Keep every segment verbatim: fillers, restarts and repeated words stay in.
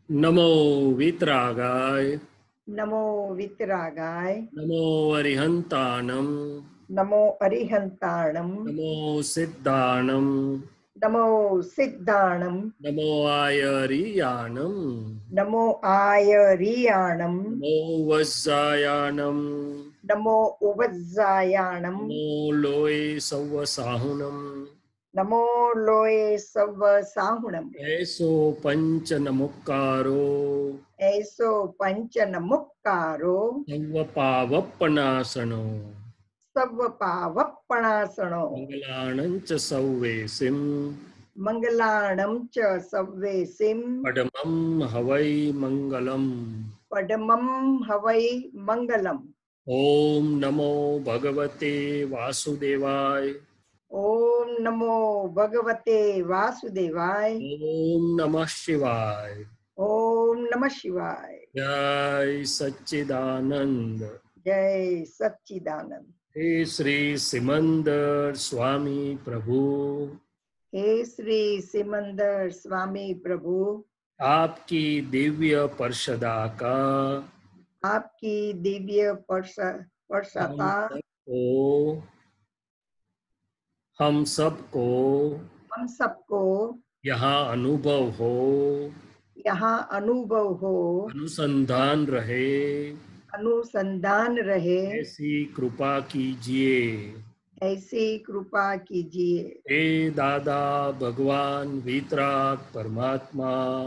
नमो वीतरागाय। नमो वितरागाय। नमो अरिहंताणं। नमो अरिहंताणं। नमो सिद्धाणं। नमो सिद्धाणं। नमो आयरियाणं। नमो आयरियाणं। नमो वज्जायाणं। नमो उवज्जायाणं। नमो लोय सव्वसाहुणं। नमो लोये सव्व साहुणम्। ऐसो पंच नमुक्कारो। ऐसो पंच नमुक्कारो। सर्वपावप्पनाशनो। सव्व पावप्पणासनो। मंगलाणं च सव्वेसिं। मंगलाणं च सव्वेसिं। पडमं हवै मंगलम्। पडमं हवै मंगलम्। ओम नमो भगवते वासुदेवाय। ओम नमो भगवते वासुदेवाय। ओम नमः शिवाय। ओम नमः शिवाय। जय सच्चिदानंद। जय सच्चिदानंद। हे श्री सिमंदर स्वामी प्रभु, हे श्री सिमंदर स्वामी प्रभु, आपकी दिव्य पार्षदा का आपकी दिव्य हम परशता सबको हम सबको हम सबको यहाँ अनुभव हो, यहाँ अनुभव हो, अनुसंधान रहे, अनुसंधान रहे, ऐसी कृपा कीजिए। ऐसी कृपा कीजिए। हे दादा भगवान वीतराग परमात्मा,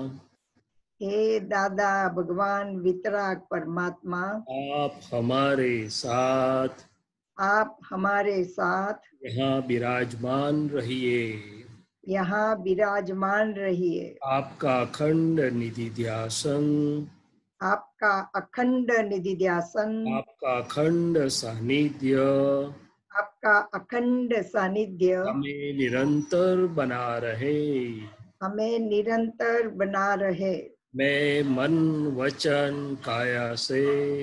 हे दादा भगवान वितराग परमात्मा, आप हमारे साथ आप हमारे साथ यहाँ विराजमान रहिए। यहाँ विराजमान रहिए। आपका अखंड निधि ध्यासन, आपका अखंड निधिध्यासन, आपका अखंड सानिध्य आपका अखंड सानिध्य हमें निरंतर बना रहे। हमें निरंतर बना रहे। मैं मन वचन काया से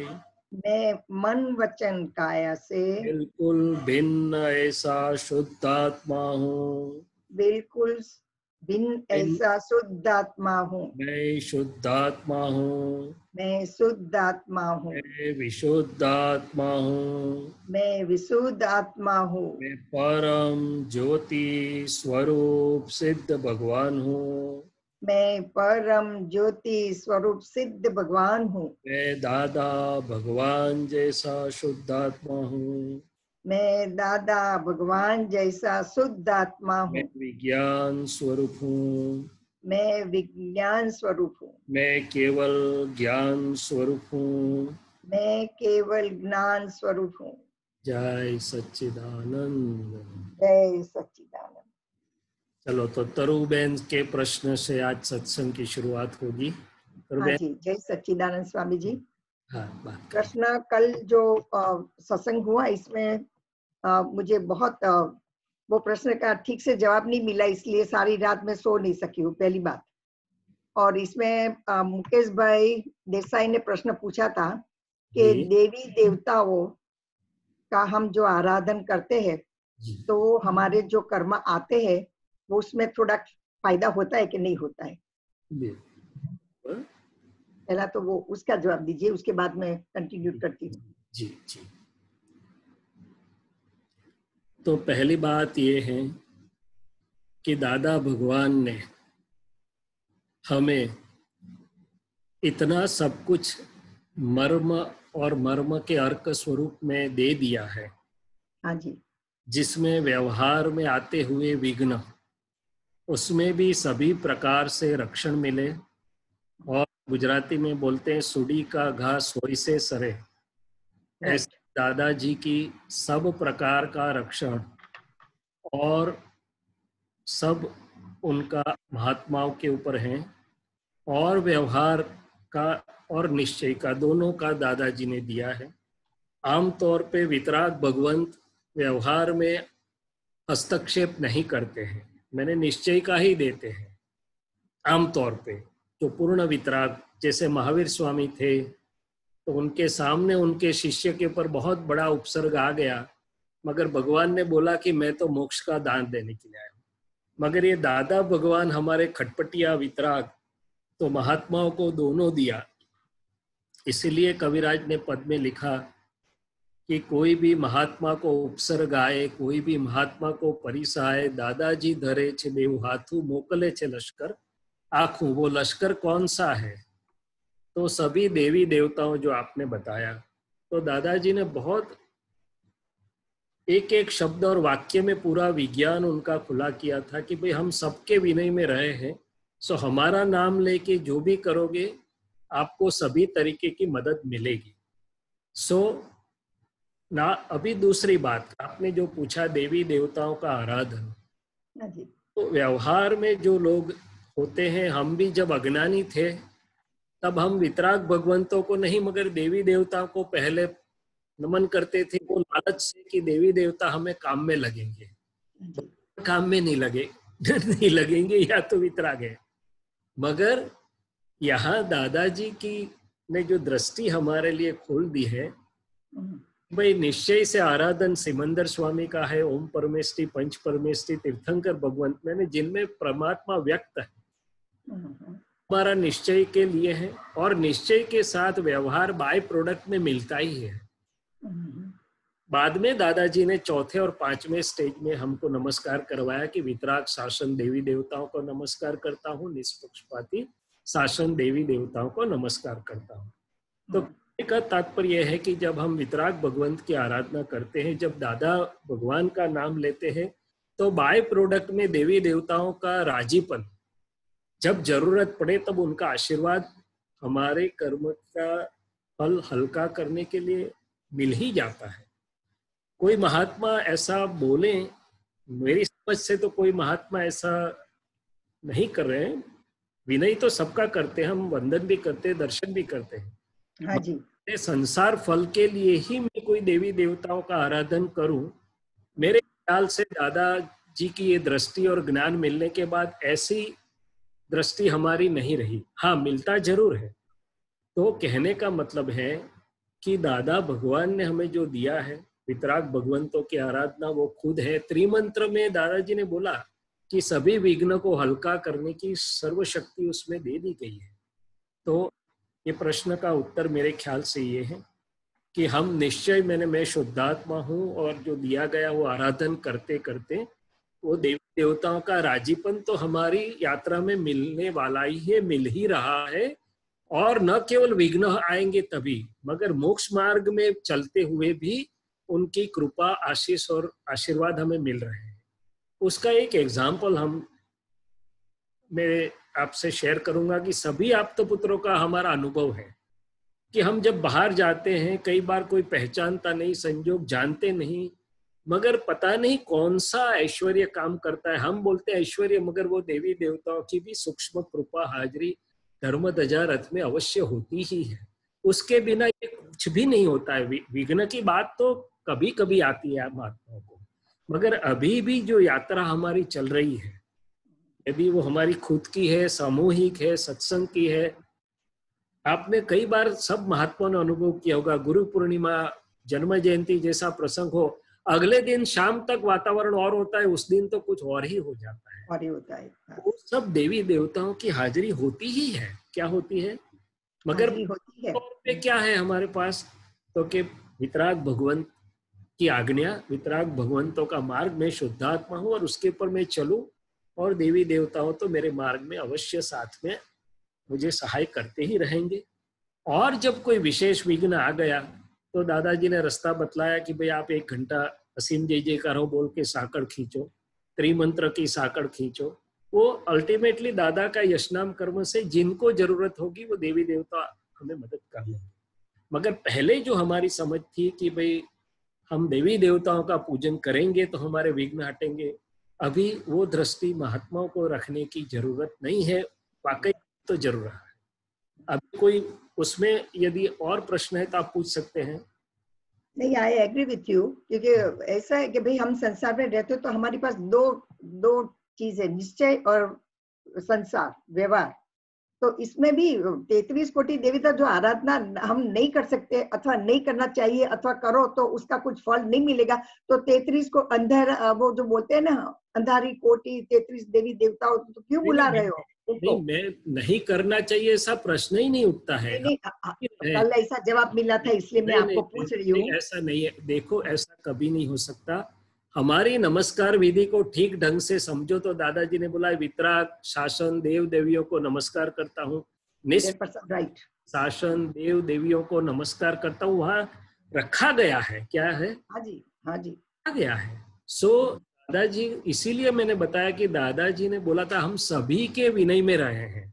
मैं मन वचन काया से बिल्कुल भिन्न ऐसा शुद्धात्मा हूँ। बिल्कुल भिन्न ऐसा शुद्ध आत्मा हूँ। मैं शुद्धात्मा हूँ। मैं शुद्ध आत्मा हूँ। मैं विशुद्ध आत्मा हूँ। मैं विशुद्ध आत्मा हूँ। मैं परम ज्योति स्वरूप सिद्ध भगवान हूँ। मैं परम ज्योति स्वरूप सिद्ध भगवान हूँ। मैं दादा भगवान जैसा शुद्धात्मा हूँ। मैं दादा भगवान जैसा शुद्ध आत्मा मैं हूँ। विज्ञान स्वरूप हूँ। मैं विज्ञान स्वरूप हूँ। मैं केवल ज्ञान स्वरूप हूँ। मैं केवल ज्ञान स्वरूप हूँ। जय सच्चिदानंद। जय सच्चिदानंद। चलो तो तरुबेन के प्रश्न से आज सत्संग की शुरुआत होगी। हाँ तरुबेन, जी, जय सच्चिदानंद स्वामी जी। हाँ बात करिए। प्रश्न कल जो अ, सत्संग हुआ इसमें अ, मुझे बहुत अ, वो प्रश्न का ठीक से जवाब नहीं मिला, इसलिए सारी रात में सो नहीं सकी हूँ, पहली बात। और इसमें अ, मुकेश भाई देसाई ने प्रश्न पूछा था कि जी देवी देवताओं का हम जो आराधन करते हैं जी तो हमारे जो कर्म आते हैं वो उसमें थोड़ा फायदा होता है कि नहीं होता है। जी पहला तो वो उसका जवाब दीजिए, उसके बाद मैं कंटिन्यू करती हूँ। जी जी। तो पहली बात ये है कि दादा भगवान ने हमें इतना सब कुछ मर्म और मर्म के अर्क स्वरूप में दे दिया है, हाँ जी, जिसमें व्यवहार में आते हुए विघ्न, उसमें भी सभी प्रकार से रक्षण मिले। और गुजराती में बोलते हैं सुडी का घा सोई से सरे। ऐसे राइट। दादाजी की सब प्रकार का रक्षण और सब उनका महात्माओं के ऊपर है, और व्यवहार का और निश्चय का दोनों का दादाजी ने दिया है। आमतौर पे वितराग भगवंत व्यवहार में हस्तक्षेप नहीं करते हैं, मैंने निश्चय का ही देते हैं आमतौर पे। जो पूर्ण वितराग जैसे महावीर स्वामी थे, तो उनके सामने उनके शिष्य के ऊपर बहुत बड़ा उपसर्ग आ गया, मगर भगवान ने बोला कि मैं तो मोक्ष का दान देने के लिए आया हूँ। मगर ये दादा भगवान हमारे खटपटिया वितराग, तो महात्माओं को दोनों दिया। इसलिए कविराज ने पद में लिखा कि कोई भी महात्मा को उपसर्ग आए, कोई भी महात्मा को परिसाए, दादाजी धरे छे बेउ हाथू, मोकले छे लश्कर आखू। वो लश्कर कौन सा है? तो सभी देवी देवताओं जो आपने बताया। तो दादाजी ने बहुत एक एक शब्द और वाक्य में पूरा विज्ञान उनका खुला किया था कि भाई हम सबके विनय में रहे हैं, सो हमारा नाम लेके जो भी करोगे आपको सभी तरीके की मदद मिलेगी। सो ना अभी दूसरी बात, आपने जो पूछा देवी देवताओं का आराधन, तो व्यवहार में जो लोग होते हैं, हम भी जब अज्ञानी थे तब हम वितराग भगवंतों को नहीं मगर देवी देवताओं को पहले नमन करते थे, वो लालच से कि देवी देवता हमें काम में लगेंगे। काम में नहीं लगे नहीं लगेंगे या तो वितराग है। मगर यहाँ दादाजी की ने जो दृष्टि हमारे लिए खोल दी है, भाई निश्चय से आराधन सिमंदर स्वामी का है, ओम परमेष्टि, पंच परमेष्टि, तीर्थंकर भगवंत में जिनमें परमात्मा व्यक्त है, हमारा निश्चय के लिए है। और निश्चय के साथ व्यवहार बाय प्रोडक्ट में मिलता ही है। बाद में दादाजी ने चौथे और पांचवें स्टेज में हमको नमस्कार करवाया कि वितराग शासन देवी देवताओं को नमस्कार करता हूँ, निष्पक्षपाती शासन देवी देवताओं को नमस्कार करता हूँ। तो का तात्पर्य है कि जब हम वितराग भगवंत की आराधना करते हैं, जब दादा भगवान का नाम लेते हैं, तो बाय प्रोडक्ट में देवी देवताओं का राजीपन, जब जरूरत पड़े तब उनका आशीर्वाद हमारे कर्म का फल हल्का करने के लिए मिल ही जाता है। कोई महात्मा ऐसा बोले, मेरी समझ से तो कोई महात्मा ऐसा नहीं कर रहे हैं। विनय तो सबका करते हैं, हम वंदन भी करते हैं, दर्शन भी करते हैं। हाँ जी। संसार फल के लिए ही मैं कोई देवी देवताओं का आराधन करूं, मेरे ख्याल से दादाजी की ये दृष्टि और ज्ञान मिलने के बाद ऐसी दृष्टि हमारी नहीं रही। हाँ, मिलता जरूर है। तो कहने का मतलब है कि दादा भगवान ने हमें जो दिया है, वितराग भगवंतों की आराधना, वो खुद है। त्रिमंत्र में दादाजी ने बोला कि सभी विघ्न को हल्का करने की सर्वशक्ति उसमें दे दी गई है। तो ये प्रश्न का उत्तर मेरे ख्याल से ये है कि हम निश्चय, मैंने मैं शुद्धात्मा हूँ और जो दिया गया वो आराधन करते करते वो देवी देवताओं का राजीपन तो हमारी यात्रा में मिलने वाला ही है, मिल ही रहा है। और न केवल विघ्न आएंगे तभी, मगर मोक्ष मार्ग में चलते हुए भी उनकी कृपा, आशीष और आशीर्वाद हमें मिल रहे हैं। उसका एक एग्जाम्पल हम मेरे आपसे शेयर करूंगा कि सभी आप्त पुत्रों का हमारा अनुभव है कि हम जब बाहर जाते हैं, कई बार कोई पहचानता नहीं, संजोग जानते नहीं, मगर पता नहीं कौन सा ऐश्वर्य काम करता है। हम बोलते हैं ऐश्वर्य, मगर वो देवी देवताओं की भी सूक्ष्म कृपा, हाजरी धर्म ध्वजा रथ में अवश्य होती ही है। उसके बिना ये कुछ भी नहीं होता है। विघ्न की बात तो कभी कभी आती है महात्माओं को, मगर अभी भी जो यात्रा हमारी चल रही है, यदि वो हमारी खुद की है, सामूहिक है, सत्संग की है, आपने कई बार सब महात्माओं ने अनुभव किया होगा, गुरु पूर्णिमा, जन्म जयंती जैसा प्रसंग हो, अगले दिन शाम तक वातावरण और होता है, उस दिन तो कुछ और ही हो जाता है, और ही होता है। वो सब देवी देवताओं की हाजिरी होती ही है। क्या होती है? मगर होती है पे क्या है हमारे पास, तो कि वितराग भगवंत की आज्ञा, वितराग भगवंतों का मार्ग में शुद्धात्मा हूँ और उसके ऊपर मैं चलूं, और देवी देवताओं तो मेरे मार्ग में अवश्य साथ में मुझे सहाय करते ही रहेंगे। और जब कोई विशेष विघ्न आ गया तो दादाजी ने रास्ता बतलाया कि भाई आप एक घंटा असीम जय जयकारो बोल के साकड़ खींचो, त्रिमंत्र की साकड़ खींचो। वो अल्टीमेटली दादा का यशनाम कर्म से जिनको जरूरत होगी वो देवी देवता हमें मदद कर लेंगे। मगर पहले जो हमारी समझ थी कि भाई हम देवी देवताओं का पूजन करेंगे तो हमारे विघ्न हटेंगे, अभी वो दृष्टि महात्माओं को रखने की जरूरत नहीं है। वाकई तो जरूर है। अभी कोई उसमें यदि और प्रश्न है तो आप पूछ सकते हैं। नहीं, आई एग्री विथ यू, क्योंकि ऐसा है कि भाई हम संसार में रहते तो हमारे पास दो दो चीजें, निश्चय और संसार व्यवहार। तो इसमें भी तैंतीस कोटि देवता जो आराधना हम नहीं कर सकते अथवा नहीं करना चाहिए अथवा करो तो उसका कुछ फल नहीं मिलेगा, तो तैंतीस को अंधेरा, वो जो बोलते हैं ना अंधारी कोटि तैंतीस देवी देवताओं, तो क्यों बुला रहे हो नहीं, मैं नहीं करना चाहिए ऐसा प्रश्न ही नहीं उठता है। नहीं, नहीं, कल ऐसा जवाब मिला था इसलिए मैं आपको पूछ रही हूँ। ऐसा नहीं है, देखो ऐसा कभी नहीं हो सकता। हमारी नमस्कार विधि को ठीक ढंग से समझो तो दादाजी ने बोला वितराग शासन देव देवियों को नमस्कार करता हूँ, राइट, शासन देव देवियों को नमस्कार करता हूँ, वहां रखा गया है। क्या है? हाँ जी, हाँ जी, रखा गया है। सो दादाजी, इसीलिए मैंने बताया कि दादाजी ने बोला था हम सभी के विनय में रहे हैं,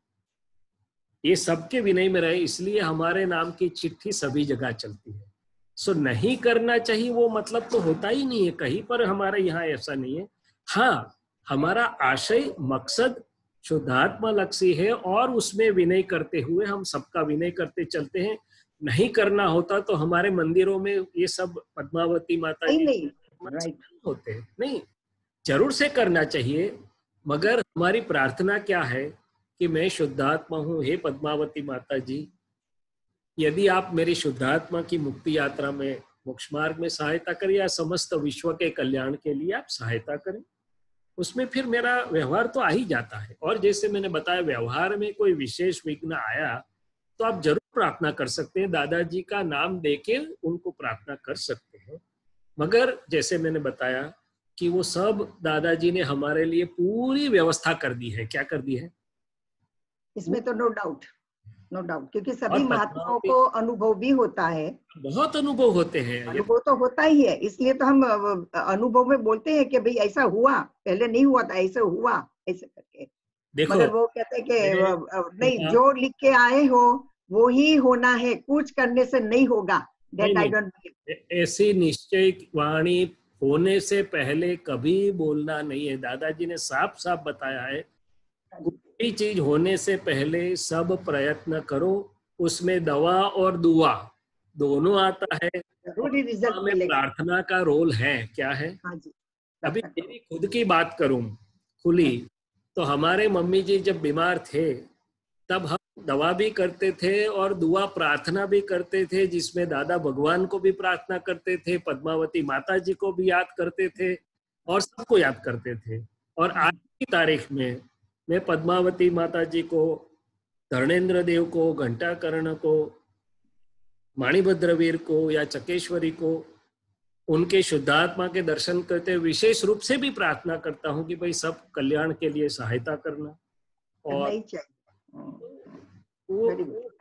ये सबके विनय में रहे, इसलिए हमारे नाम की चिट्ठी सभी जगह चलती है। सो नहीं करना चाहिए वो मतलब तो होता ही नहीं है कहीं पर, हमारे यहाँ ऐसा नहीं है। हाँ, हमारा आशय मकसद शुद्धात्मा लक्ष्य है और उसमें विनय करते हुए हम सबका विनय करते चलते हैं। नहीं करना होता तो हमारे मंदिरों में ये सब पद्मावती माता जी नहीं, राइट, होते हैं। नहीं, जरूर से करना चाहिए, मगर हमारी प्रार्थना क्या है कि मैं शुद्धात्मा हूँ, हे पद्मावती माता जी, यदि आप मेरी शुद्धात्मा की मुक्ति यात्रा में मोक्ष मार्ग में सहायता करें या समस्त विश्व के कल्याण के लिए आप सहायता करें, उसमें फिर मेरा व्यवहार तो आ ही जाता है। और जैसे मैंने बताया व्यवहार में कोई विशेष विघ्न आया तो आप जरूर प्रार्थना कर सकते हैं, दादाजी का नाम देके उनको प्रार्थना कर सकते हैं। मगर जैसे मैंने बताया कि वो सब दादाजी ने हमारे लिए पूरी व्यवस्था कर दी है। क्या कर दी है? इसमें तो नो डाउट, नो डाउट, क्योंकि सभी महात्माओं को अनुभव भी होता है, बहुत अनुभव होते हैं, अनुभव तो होता ही है, इसलिए तो हम अनुभव में बोलते हैं कि भाई ऐसा हुआ, पहले नहीं हुआ था, ऐसा हुआ, ऐसे करके। देखो, मगर वो कहते हैं कि नहीं, जो लिख के आए हो वो ही होना है, कुछ करने से नहीं होगा। That I don't believe. ऐसी निश्चय वाणी होने से पहले कभी बोलना नहीं है। दादाजी ने साफ साफ बताया है, कोई चीज होने से पहले सब प्रयत्न करो, उसमें दवा और दुआ दोनों आता है, में प्रार्थना का रोल है। क्या है? हाँ जी। अभी मेरी खुद की बात करूं खुली, तो हमारे मम्मी जी जब बीमार थे तब हम दवा भी करते थे और दुआ प्रार्थना भी करते थे, जिसमें दादा भगवान को भी प्रार्थना करते थे, पद्मावती माता जी को भी याद करते थे और सबको याद करते थे। और आज की तारीख में मैं पद्मावती माता जी को, धर्मेंद्र देव को, घंटाकर्ण को, माणिभद्रवीर को या चकेश्वरी को, उनके शुद्धात्मा के दर्शन करते विशेष रूप से भी प्रार्थना करता हूँ कि भाई सब कल्याण के लिए सहायता करना। और वो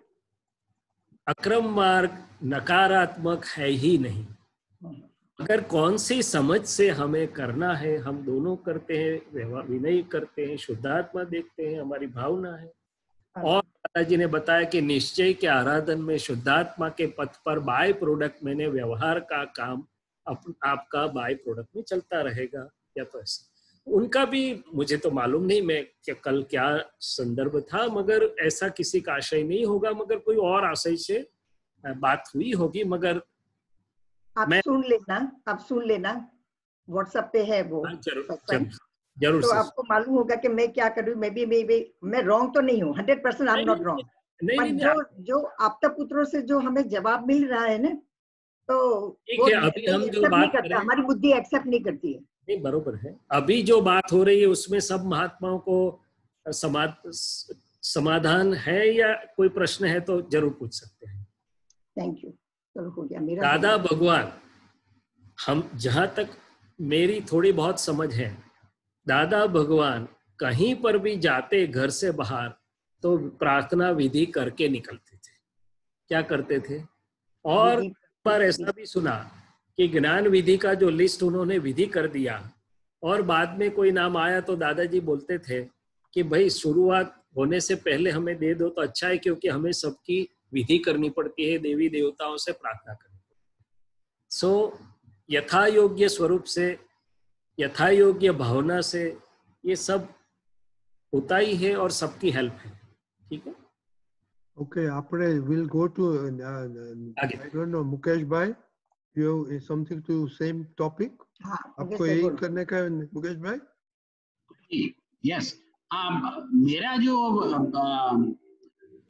अक्रम मार्ग नकारात्मक है ही नहीं, अगर कौन सी समझ से हमें करना है, हम दोनों करते हैं, विनय करते हैं, शुद्धात्मा देखते हैं, हमारी भावना है। और दादाजी ने बताया कि निश्चय के आराधन में शुद्धात्मा के पथ पर बाय प्रोडक्ट मैंने व्यवहार का काम अप, आपका बाय प्रोडक्ट में चलता रहेगा। या तो ऐसा उनका भी मुझे तो मालूम नहीं मैं क्या कल क्या संदर्भ था, मगर ऐसा किसी का आशय नहीं होगा, मगर कोई और आशय से बात हुई होगी। मगर आप सुन लेना, आप सुन लेना, व्हाट्सएप पे है वो। जरूर जरूर, जरूर तो आपको मालूम होगा कि मैं क्या करूँ। मैं भी मैं भी मैं रॉन्ग तो नहीं हूँ, hundred percent I am not wrong. पर जो जो आपता पुत्रों से जो हमें जवाब मिल रहा है ना, तो वो अभी हम जो बात करते, हमारी बुद्धि एक्सेप्ट नहीं करती है। नहीं, बरोबर है। अभी जो बात हो रही है उसमें सब महात्माओं को समाध समाधान है या कोई प्रश्न है तो जरूर पूछ सकते हैं। Thank you. चलो हो गया मेरा। दादा भगवान, हम जहां तक मेरी थोड़ी बहुत समझ है, दादा भगवान कहीं पर भी जाते घर से बाहर तो प्रार्थना विधि करके निकलते थे। क्या करते थे? और पर ऐसा भी सुना कि ज्ञान विधि का जो लिस्ट उन्होंने विधि कर दिया और बाद में कोई नाम आया तो दादाजी बोलते थे कि भाई शुरुआत होने से पहले हमें दे दो तो अच्छा है, क्योंकि हमें सबकी विधि करनी पड़ती है, देवी देवताओं से प्रार्थना करनी पड़ती है। सो यथा योग्य स्वरूप से, यथा योग्य भावना से ये सब होता ही है और सबकी हेल्प है। ठीक है, ओके। आपने will go to I don't know Mukesh भाई, you is something to same topic? हाँ, आपको यही करने का मुकेश भाई? Yes, yes. um, मेरा जो uh,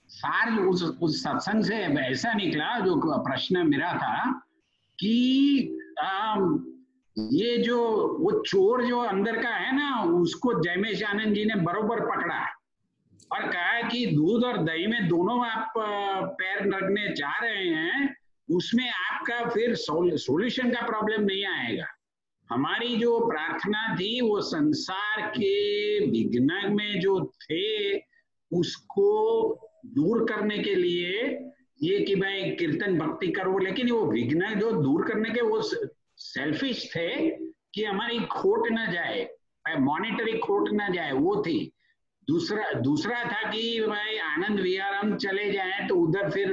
सार उस उस सत्संग से ऐसा निकला, जो प्रश्न मेरा था कि आ, ये जो वो चोर जो अंदर का है ना, उसको जयमेश आनंद जी ने बरोबर पकड़ा और कहा कि दूध और दही में दोनों आप पैर रखने जा रहे हैं, उसमें आपका फिर सॉल्यूशन का प्रॉब्लम नहीं आएगा। हमारी जो प्रार्थना थी वो संसार के विघ्न में जो थे उसको दूर करने के लिए, ये कि भाई कीर्तन भक्ति करो, लेकिन वो विघ्न जो दूर करने के वो सेल्फिश थे कि हमारी खोट न जाए, मॉनेटरी खोट न जाए, वो थी। दूसरा दूसरा था कि भाई आनंद विहार हम चले जाएं तो उधर फिर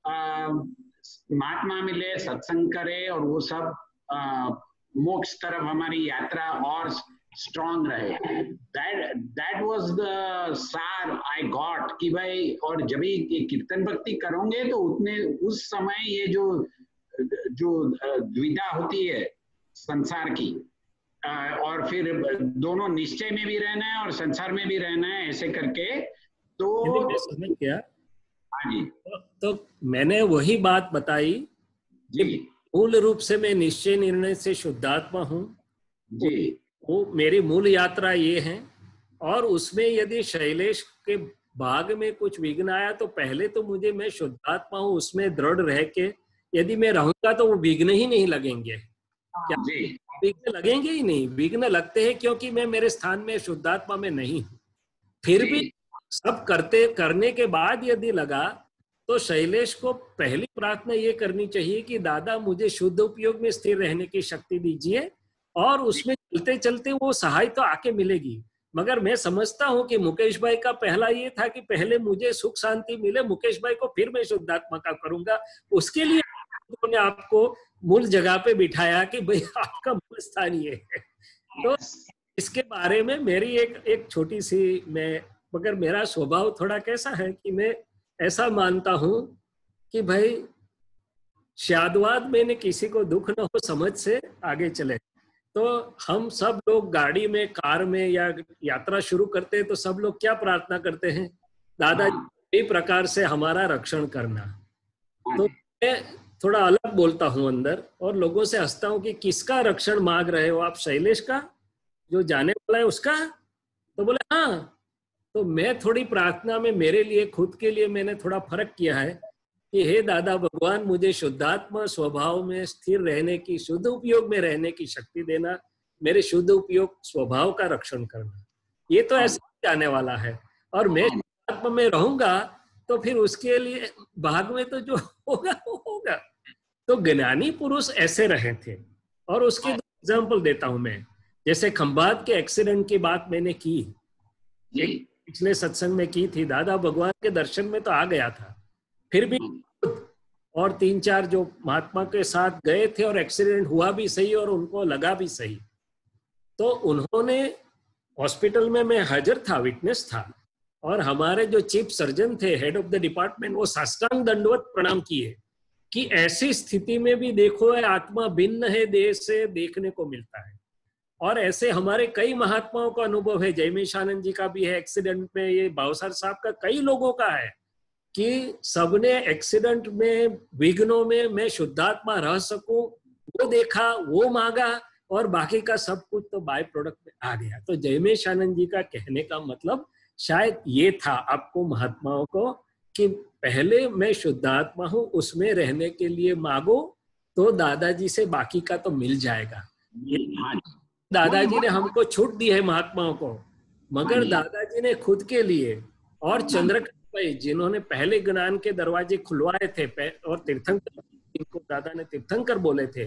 महात्मा मिले, सत्संग करे और वो सब आ, मोक्ष तरफ हमारी यात्रा और स्ट्रॉन्ग रहे। दैट दैट वाज द सार आई गॉट कि भाई, और जब भी कीर्तन भक्ति करोगे तो उतने उस समय ये जो जो द्विधा होती है संसार की, और फिर दोनों निश्चय में भी रहना है और संसार में भी रहना है, ऐसे करके। तो मैं समझ गया। हाँ जी। तो, तो मैंने वही बात बताई जी, मूल रूप से मैं निश्चय निर्णय से शुद्धात्मा हूँ जी, वो मेरी मूल यात्रा ये है। और उसमें यदि शैलेश के भाग में कुछ विघ्न आया तो पहले तो मुझे, मैं शुद्धात्मा हूँ उसमें दृढ़ रह के यदि मैं रहूंगा तो वो विघ्न ही नहीं लगेंगे। क्या जी, विघ्न लगेंगे ही नहीं? विघ्न लगते हैं क्योंकि मैं मेरे स्थान में शुद्धात्मा में नहीं हूँ। फिर भी सब करते करने के बाद यदि लगा तो शैलेश को पहली प्रार्थना ये करनी चाहिए कि दादा मुझे शुद्ध उपयोग में स्थिर रहने की शक्ति दीजिए, और उसमें चलते चलते वो सहाय तो आके मिलेगी। मगर मैं समझता हूँ कि मुकेश भाई का पहला ये था कि पहले मुझे सुख शांति मिले मुकेश भाई को, फिर मैं शुद्धात्मा का करूंगा। उसके लिए उन्होंने आपको मूल जगह पे बिठाया कि भाई आपका मूल स्थान ये है। तो इसके बारे में मेरी एक एक छोटी सी, मैं मगर मेरा स्वभाव थोड़ा कैसा है कि मैं ऐसा मानता हूं कि भाई शादवाद में ने किसी को दुख न हो, समझ से आगे चले। तो हम सब लोग गाड़ी में, कार में या यात्रा शुरू करते हैं तो सब लोग क्या प्रार्थना करते हैं? दादाजी इस प्रकार से हमारा रक्षण करना। तो मैं थोड़ा अलग बोलता हूं अंदर और लोगों से हंसता हूं कि किसका रक्षण मांग रहे हो आप? शैलेश का जो जाने वाला है उसका? तो बोले हाँ। तो मैं थोड़ी प्रार्थना में मेरे लिए, खुद के लिए मैंने थोड़ा फर्क किया है कि हे दादा भगवान मुझे शुद्धात्मा स्वभाव में स्थिर रहने की, शुद्ध उपयोग में रहने की शक्ति देना, मेरे शुद्ध उपयोग स्वभाव का रक्षण करना। ये तो ऐसे ही जाने वाला है और मैं शुद्धात्मा में रहूंगा तो फिर उसके लिए भाग में तो जो होगा वो होगा। तो ज्ञानी पुरुष ऐसे रहे थे। और उसके दो एग्जाम्पल देता हूं मैं। जैसे खंभात के एक्सीडेंट की बात मैंने की, एक पिछले सत्संग में की थी। दादा भगवान के दर्शन में तो आ गया था, फिर भी और तीन चार जो महात्मा के साथ गए थे और एक्सीडेंट हुआ भी सही और उनको लगा भी सही। तो उन्होंने हॉस्पिटल में, मैं हाजिर था, विटनेस था, और हमारे जो चीफ सर्जन थे, हेड ऑफ द डिपार्टमेंट, वो साष्टांग दंडवत प्रणाम किए कि ऐसी स्थिति में भी देखो आत्मा भिन्न है, देह से देखने को मिलता है। और ऐसे हमारे कई महात्माओं का अनुभव है, जयमेश आनंद जी का भी है एक्सीडेंट में, ये भावसार साहब का, कई लोगों का है कि सबने एक्सीडेंट में, विघ्नों में मैं शुद्धात्मा रह सकूं, वो देखा, वो मांगा, और बाकी का सब कुछ तो बाय प्रोडक्ट में आ गया। तो जयमेश आनंद जी का कहने का मतलब शायद ये था आपको महात्माओं को कि पहले मैं शुद्धात्मा हूं, उसमें रहने के लिए मांगो तो दादाजी से बाकी का तो मिल जाएगा। दादाजी ने हमको छूट दी है महात्माओं को, मगर दादाजी ने खुद के लिए, और चंद्रकांत भाई जिन्होंने पहले ज्ञान के दरवाजे खुलवाए थे और तीर्थंकर, इनको दादा ने तीर्थंकर बोले थे।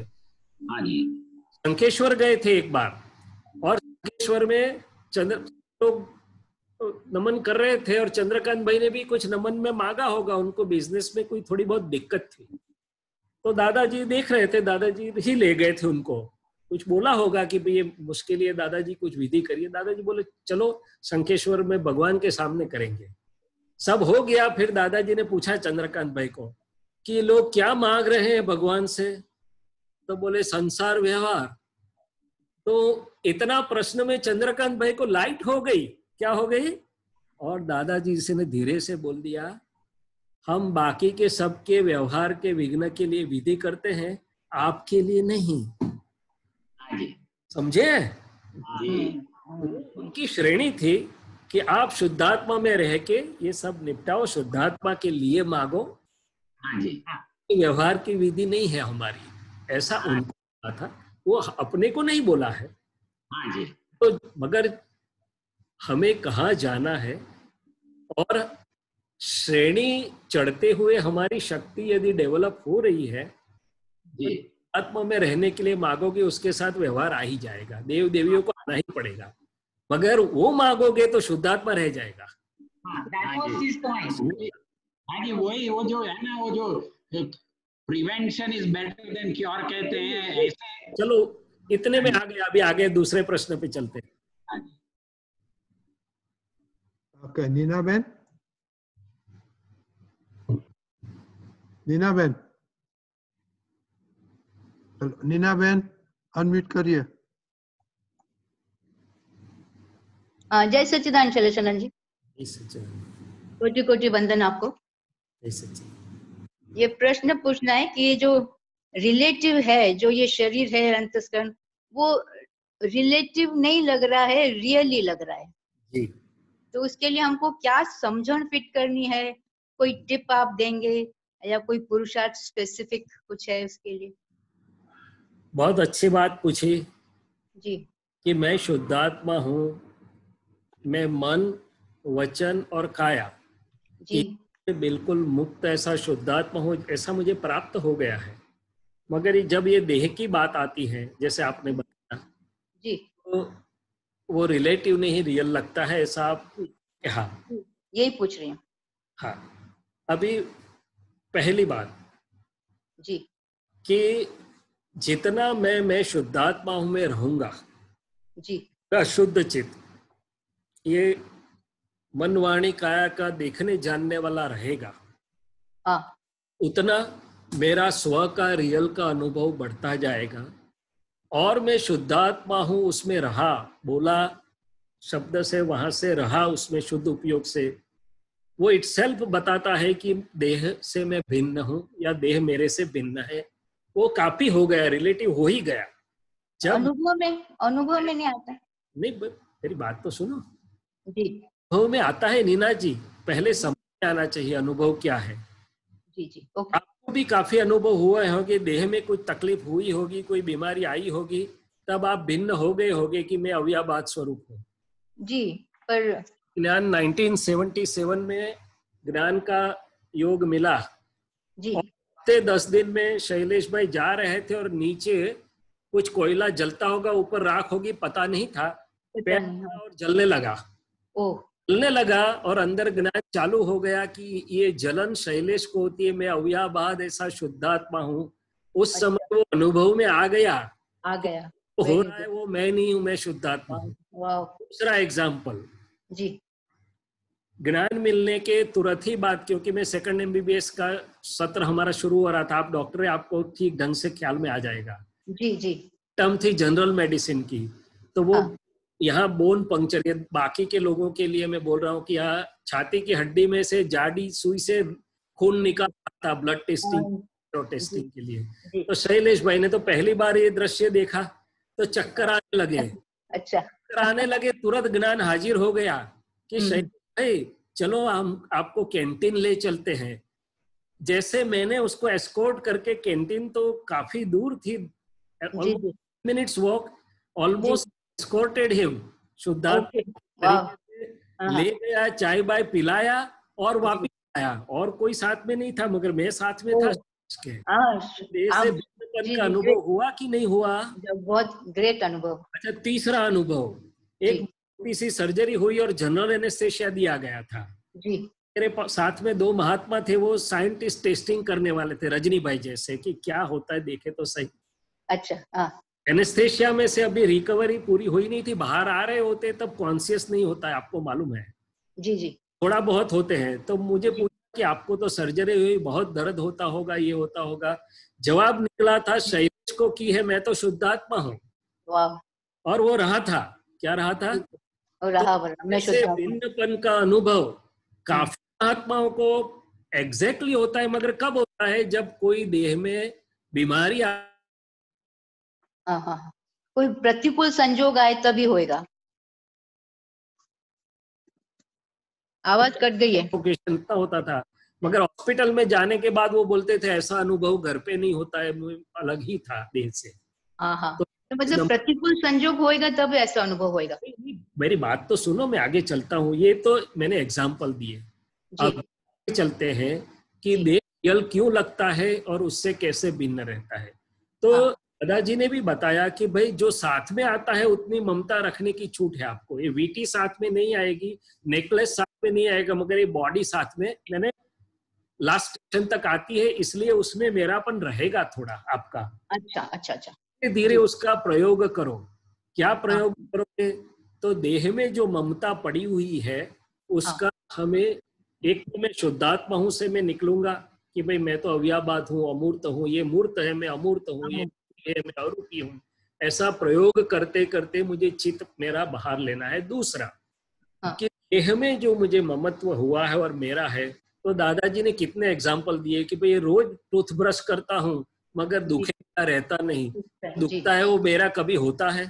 शंखेश्वर गए थे एक बार, और शंखेश्वर में चंद्र लोग नमन कर रहे थे और चंद्रकांत भाई ने भी कुछ नमन में मांगा होगा, उनको बिजनेस में कोई थोड़ी बहुत दिक्कत थी। तो दादाजी देख रहे थे, दादाजी ही ले गए थे उनको, कुछ बोला होगा कि भाई ये मुश्किल है दादाजी, कुछ विधि करिए। दादाजी बोले चलो शंखेश्वर में भगवान के सामने करेंगे। सब हो गया। फिर दादाजी ने पूछा चंद्रकांत भाई को कि लोग क्या मांग रहे हैं भगवान से? तो बोले संसार व्यवहार। तो इतना प्रश्न में चंद्रकांत भाई को लाइट हो गई। क्या हो गई? और दादाजी से ने धीरे से बोल दिया हम बाकी के सबके व्यवहार के विघ्न के लिए विधि करते हैं, आपके लिए नहीं। हाँ जी समझे? जी उनकी श्रेणी थी कि आप शुद्धात्मा में रह के ये सब निपटाओ, शुद्धात्मा के लिए मांगो। हाँ जी व्यवहार की विधि नहीं है हमारी, ऐसा उनको बोला था, वो अपने को नहीं बोला है। हाँ जी तो मगर हमें कहाँ जाना है, और श्रेणी चढ़ते हुए हमारी शक्ति यदि डेवलप हो रही है, जी आत्मा में रहने के लिए मांगोगे, उसके साथ व्यवहार आ ही जाएगा, देव देवियों को आना ही पड़ेगा। मगर वो मांगोगे तो शुद्धात्मा रह जाएगा। हाँ जी वही, वो जो है ना, वो जो prevention is better than cure कहते हैं, ऐसे। चलो इतने में आगे, अभी आगे दूसरे प्रश्न पे चलते हैं। हाँ जी Okay, नीना बेन, नीना बेन, नीना बेन अनम्यूट करिए। जय सच्चिदानंद शैलेशनंद जी, कोटि कोटि वंदन आपको। ये प्रश्न पूछना है कि ये जो रिलेटिव है, जो ये शरीर है अंतस्करण, वो रिलेटिव नहीं लग रहा है, रियली लग रहा है जी। तो उसके लिए हमको क्या समझन फिट करनी है? कोई टिप आप देंगे या कोई पुरुषार्थ स्पेसिफिक कुछ है उसके लिए? बहुत अच्छी बात पूछी जी कि मैं शुद्धात्मा हूँ, मैं मन, वचन और काया जी बिल्कुल मुक्त ऐसा शुद्धात्मा हूँ, ऐसा मुझे प्राप्त हो गया है। मगर जब ये देह की बात आती है, जैसे आपने बताया, जी तो वो रिलेटिव नहीं रियल लगता है, ऐसा आप कहा। यही पूछ रही हूँ। हाँ, अभी पहली बात जी कि जितना मैं मैं शुद्धात्मा में रहूंगा, जी शुद्ध चित्त ये मन वाणी काया का देखने जानने वाला रहेगा, हाँ उतना मेरा स्व का रियल का अनुभव बढ़ता जाएगा। और मैं शुद्धात्मा हूँ, उसमें रहा, बोला शब्द से, वहां से रहा, उसमें शुद्ध उपयोग से, वो इटसेल्फ बताता है कि देह से मैं भिन्न हूँ या देह मेरे से भिन्न है। वो काफी हो गया, रिलेटिव हो ही गया। जब अनुभव में अनुभव में नहीं आता। नहीं, मेरी बात तो सुनो। जी अनुभव में आता है नीना जी, पहले समझ में आना चाहिए अनुभव क्या है। जी जी ओके। आपको भी काफी अनुभव हुए होंगे, देह में कुछ तकलीफ हुई होगी, कोई बीमारी आई होगी, तब आप भिन्न हो गए होगे कि मैं अव्याबाद स्वरूप हूँ। जी पर ज्ञान नाइनटीन सेवेंटी सेवन में ज्ञान का योग मिला। जी हफ्ते दस दिन में शैलेश भाई जा रहे थे और नीचे कुछ कोयला जलता होगा, ऊपर राख होगी, पता नहीं था, पता नहीं, हाँ। और जलने लगा। ओ जलने लगा और अंदर ज्ञान चालू हो गया कि ये जलन शैलेश को होती है, मैं अव्याबाद ऐसा शुद्धात्मा हूँ। उस समय वो अनुभव में आ गया, आ गया, तो हो रहा है वो मैं नहीं हूँ, मैं शुद्धात्मा हूँ। दूसरा एग्जाम्पल, जी ज्ञान मिलने के तुरंत ही बाद, क्योंकि मैं सेकंड एमबीबीएस का सत्र हमारा शुरू हो रहा था, आप डॉक्टर है, आपको ठीक ढंग से ख्याल में आ जाएगा। जी जी टर्म थी जनरल मेडिसिन की, तो वो हाँ। यहाँ बोन पंक्चर, ये बाकी के लोगों के लिए मैं बोल रहा हूँ कि यहाँ छाती की हड्डी में से जाडी सुई से खून निकालता था ब्लड टेस्टिंग टेस्टिंग के लिए। तो शैलेश भाई ने तो पहली बार ये दृश्य देखा तो चक्कर आने लगे। अच्छा चक्कर आने लगे, तुरंत ज्ञान हाजिर हो गया कि शैलेश भाई चलो हम आपको कैंटीन ले चलते हैं। जैसे मैंने उसको एस्कॉर्ट करके, कैंटीन तो काफी दूर थी, minutes walk, almost escorted him, शुद्धात्मा ले गया, चाय बाय पिलाया और वापिस आया। और कोई साथ में नहीं था, मगर मैं साथ में था। से का अनुभव हुआ कि नहीं हुआ? बहुत ग्रेट अनुभव। अच्छा, तीसरा अनुभव, एक छोटी सी सर्जरी हुई और जनरल एनेस्थेशिया दिया गया था जी। मेरे साथ में दो महात्मा थे, वो साइंटिस्ट टेस्टिंग करने वाले थे, रजनी भाई जैसे, कि क्या होता है देखे तो सही। अच्छा हाँ। एनेस्थेशिया में से अभी रिकवरी पूरी हुई नहीं थी, बाहर आ रहे होते तब कॉन्शियस नहीं होता है, आपको मालूम है। जी जी थोड़ा बहुत होते हैं। तो मुझे पूछा कि आपको तो सर्जरी हुई, बहुत दर्द होता होगा, ये होता होगा। जवाब निकला था, शैलेश को की है, मैं तो शुद्धात्मा हूँ। और वो रहा था, क्या रहा था? और रहा, तो मैं भिन्नपन का अनुभव काफी महात्माओं को एग्जैक्टली होता है, मगर कब होता है? जब कोई देह में बीमारी आ... हाँ हाँ हाँ, कोई प्रतिकूल संजोग आए तभी होएगा। आवाज कट गई है। इतना होता था, मगर हॉस्पिटल में जाने के बाद वो बोलते थे ऐसा अनुभव घर पे नहीं होता है, अलग ही था देह से। हाँ हाँ, तो, तो मतलब प्रतिकूल संजोग होएगा तब ऐसा अनुभव होएगा। मेरी बात तो सुनो, मैं आगे चलता हूँ। ये तो मैंने एग्जाम्पल दिए, अब चलते हैं कि देह रियल क्यों लगता है और उससे कैसे भिन्न रहता है। तो हाँ। दादाजी ने भी बताया कि भाई जो साथ में आता है उतनी ममता रखने की छूट है आपको। ये वीटी साथ में नहीं आएगी, नेकलेस साथ में नहीं आएगा, मगर ये बॉडी साथ में, मैंने लास्ट स्टेशन तक आती है, इसलिए उसमें मेरापन रहेगा थोड़ा आपका। अच्छा अच्छा अच्छा, धीरे धीरे उसका प्रयोग करो। क्या प्रयोग करोगे? तो देह में जो ममता पड़ी हुई है उसका हमें, एक तो मैं शुद्धात्मा हूं से मैं निकलूंगा कि भाई मैं तो अव्याबाद हूँ, अमूर्त हूँ, ये मूर्त है, मैं अमूर्त हूँ, ये है, मैं अरूपी हूँ। ऐसा प्रयोग करते करते मुझे चित्त मेरा बाहर लेना है। दूसरा कि देह में जो मुझे ममत्व हुआ है और मेरा है, तो दादाजी ने कितने एग्जाम्पल दिए कि भाई रोज टूथब्रश करता हूँ मगर दुखेगा रहता नहीं, दुखता है वो मेरा कभी होता है?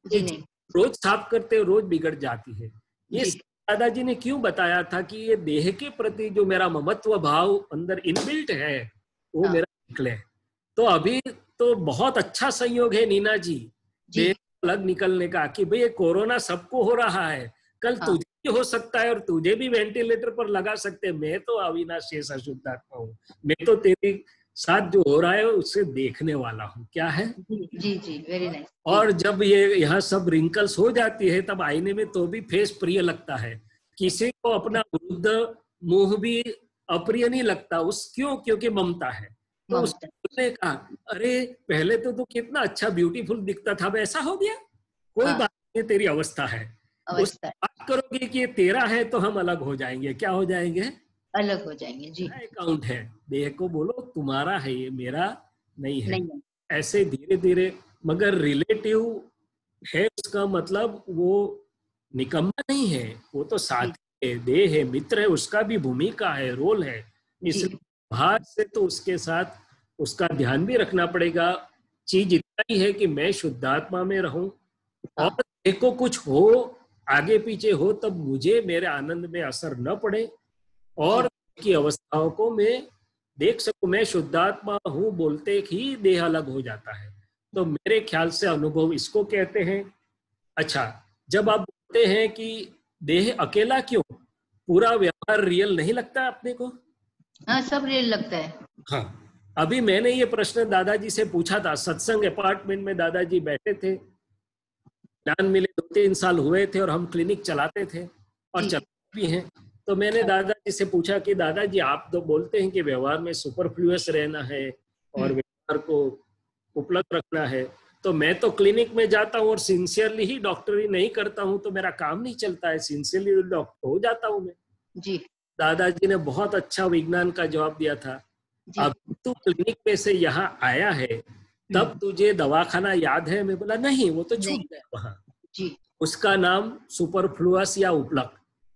रोज साफ करते हो रोज बिगड़ जाती है। ये दादाजी ने क्यों बताया था कि ये देह के प्रति जो मेरा ममत्व भाव अंदर इनबिल्ट है वो हाँ। मेरा निकले। तो अभी तो बहुत अच्छा संयोग है नीना जी, जी। देह अलग निकलने का कि भाई ये कोरोना सबको हो रहा है, कल हाँ। तुझे भी हो सकता है और तुझे भी वेंटिलेटर पर लगा सकते हैं। मैं तो अविनाश शेष शुद्धात्मा हूँ, मैं तो तेरी साथ जो हो रहा है उससे देखने वाला हूँ। क्या है? जी जी, वेरी नाइस। और जब ये यहाँ सब रिंकल्स हो जाती है तब आईने में तो भी फेस प्रिय लगता है, किसी को अपना वृद्ध मुंह भी अप्रिय नहीं लगता। उस क्यों? क्योंकि ममता है। तो उसने कहा अरे पहले तो तू कितना अच्छा ब्यूटीफुल दिखता था, ऐसा हो गया, कोई हाँ। बात नहीं, तेरी अवस्था है। उस बात करोगे कि तेरा है तो हम अलग हो जाएंगे। क्या हो जाएंगे? अलग हो जाएंगे जी। अकाउंट है, देह को बोलो तुम्हारा है, ये मेरा नहीं है। नहीं। ऐसे धीरे धीरे, मगर रिलेटिव है उसका मतलब वो निकम्मा नहीं है, वो तो साथी है, देह है, मित्र है, उसका भी भूमिका है, रोल है। इसलिए बाहर से तो उसके साथ उसका ध्यान भी रखना पड़ेगा। चीज इतना ही है कि मैं शुद्धात्मा में रहूं और देह को कुछ हो आगे पीछे हो तब मुझे मेरे आनंद में असर न पड़े और की अवस्थाओं को मैं देख सकूं। मैं शुद्धात्मा हूं बोलते ही देह अलग हो जाता है। तो मेरे ख्याल से अनुभव इसको कहते हैं। अच्छा, जब आप बोलते हैं कि देह अकेला क्यों, पूरा व्यवहार रियल नहीं लगता अपने को? हाँ, सब रियल लगता है। हाँ, अभी मैंने ये प्रश्न दादाजी से पूछा था, सत्संग अपार्टमेंट में दादाजी बैठे थे, ज्ञान मिले दो तीन साल हुए थे और हम क्लिनिक चलाते थे और चलाते भी हैं। तो मैंने दादाजी से पूछा कि दादाजी आप तो बोलते हैं कि व्यवहार में सुपरफ्लुअस रहना है और व्यवहार को उपलब्ध रखना है, तो मैं तो क्लिनिक में जाता हूँ और सिंसियरली ही डॉक्टरी नहीं करता हूँ तो मेरा काम नहीं चलता है, सिंसियरली डॉक्टर हो जाता हूँ मैं जी। दादाजी ने बहुत अच्छा विज्ञान का जवाब दिया था। अब तू क्लिनिक में से यहाँ आया है तब तुझे दवाखाना याद है? मैं बोला नहीं, वो तो छूट गया वहाँ जी। उसका नाम सुपरफ्लुअस या उपलब्ध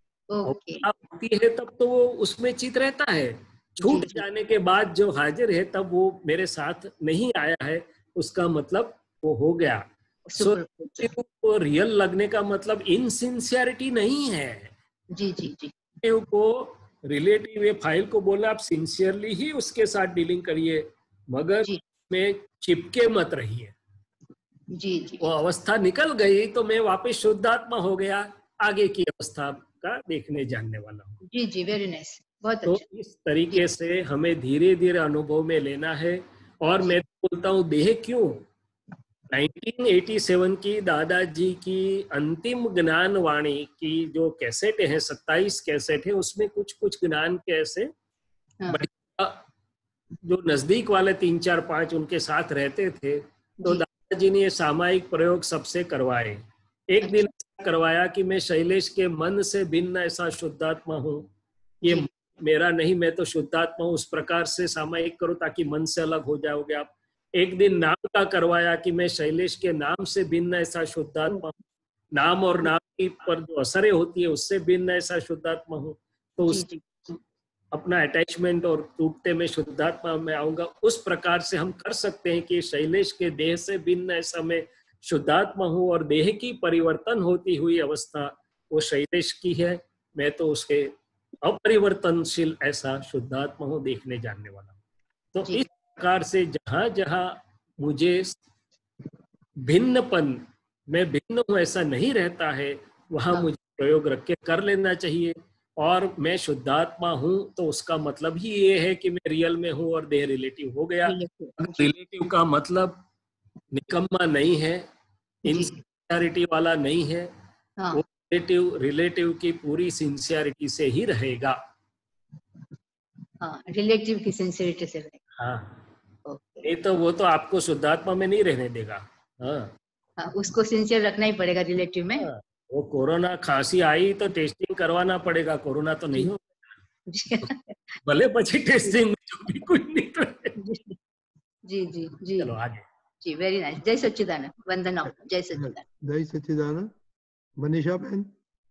होती है, तब तो वो उसमें चित रहता है। छूट जाने के बाद जो हाजिर है तब वो मेरे साथ नहीं आया है, उसका मतलब वो हो गया। सो so, रियल लगने का मतलब इनसिंसियरिटी नहीं है जी जी जी। को रिलेटिव फाइल को बोला आप सिंसियरली ही उसके साथ डीलिंग करिए, मगर में चिपके मत रहिए जी जी। वो अवस्था निकल गई तो मैं वापस शुद्धात्मा हो गया, आगे की अवस्था का देखने जानने वाला हूँ जी जी। वेरी नाइस, बहुत तो अच्छा। इस तरीके से हमें धीरे धीरे अनुभव में लेना है। और मैं बोलता हूँ देह क्यों, उन्नीस सौ सत्तासी की दादाजी की अंतिम ज्ञान वाणी की जो कैसेट है, सत्ताईस कैसेट है, उसमें कुछ कुछ ज्ञान के ऐसे हाँ। जो नजदीक वाले तीन चार पांच उनके साथ रहते थे तो दादाजी ने ये सामायिक प्रयोग सबसे करवाए। एक दिन करवाया कि मैं शैलेश के मन से भिन्न ऐसा शुद्धात्मा हूँ, ये मेरा नहीं, मैं तो शुद्धात्मा हूँ, उस प्रकार से सामायिक करो ताकि मन से अलग हो जाओगे आप। एक दिन नाम का करवाया कि मैं शैलेश के नाम से भिन्न ऐसा शुद्धात्मा हूँ, नाम और नाम की पर जो असरें होती है उससे भिन्न ऐसा शुद्धात्मा हूँ। तो उस अपना अटैचमेंट और टूटते में शुद्धात्मा में आऊंगा, उस प्रकार से हम कर सकते हैं कि शैलेश के देह से भिन्न ऐसा मैं शुद्धात्मा हूँ और देह की परिवर्तन होती हुई अवस्था वो शैलेश की है, मैं तो उसके अपरिवर्तनशील ऐसा शुद्धात्मा हूँ, देखने जानने वाला हूँ। तो इस प्रकार से जहां जहां मुझे भिन्नपन, मैं भिन्न हूँ ऐसा नहीं रहता है, वहां मुझे प्रयोग रख के कर लेना चाहिए। और मैं शुद्धात्मा हूँ तो उसका मतलब ही ये है कि मैं रियल में हूँ और देह रिलेटिव हो गया। रिलेटिव का मतलब निकम्मा नहीं है, इनसिंसियरिटी वाला नहीं है, हाँ। वो रिलेटिव रिलेटिव की पूरी सिंसियरिटी से ही रहेगा। हाँ, रिलेटिव की सिंसियरिटी से रहेगा। हाँ, नहीं तो वो तो आपको शुद्धात्मा में नहीं रहने देगा। हाँ, हाँ, उसको सिंसियर रखना ही पड़ेगा रिलेटिव में। हाँ, वो कोरोना खांसी आई तो टेस्टिंग करवाना पड़ेगा, कोरोना तो नहीं होगा, भले बची टेस्टिंग में जो भी कुछ नहीं। जी जी जी, चलो आगे जी, वेरी नाइस। जय सच्चिदानंद, वंदना। जय सच्चिदानंद। जय सच्चिदानंद। मनीषा बहन।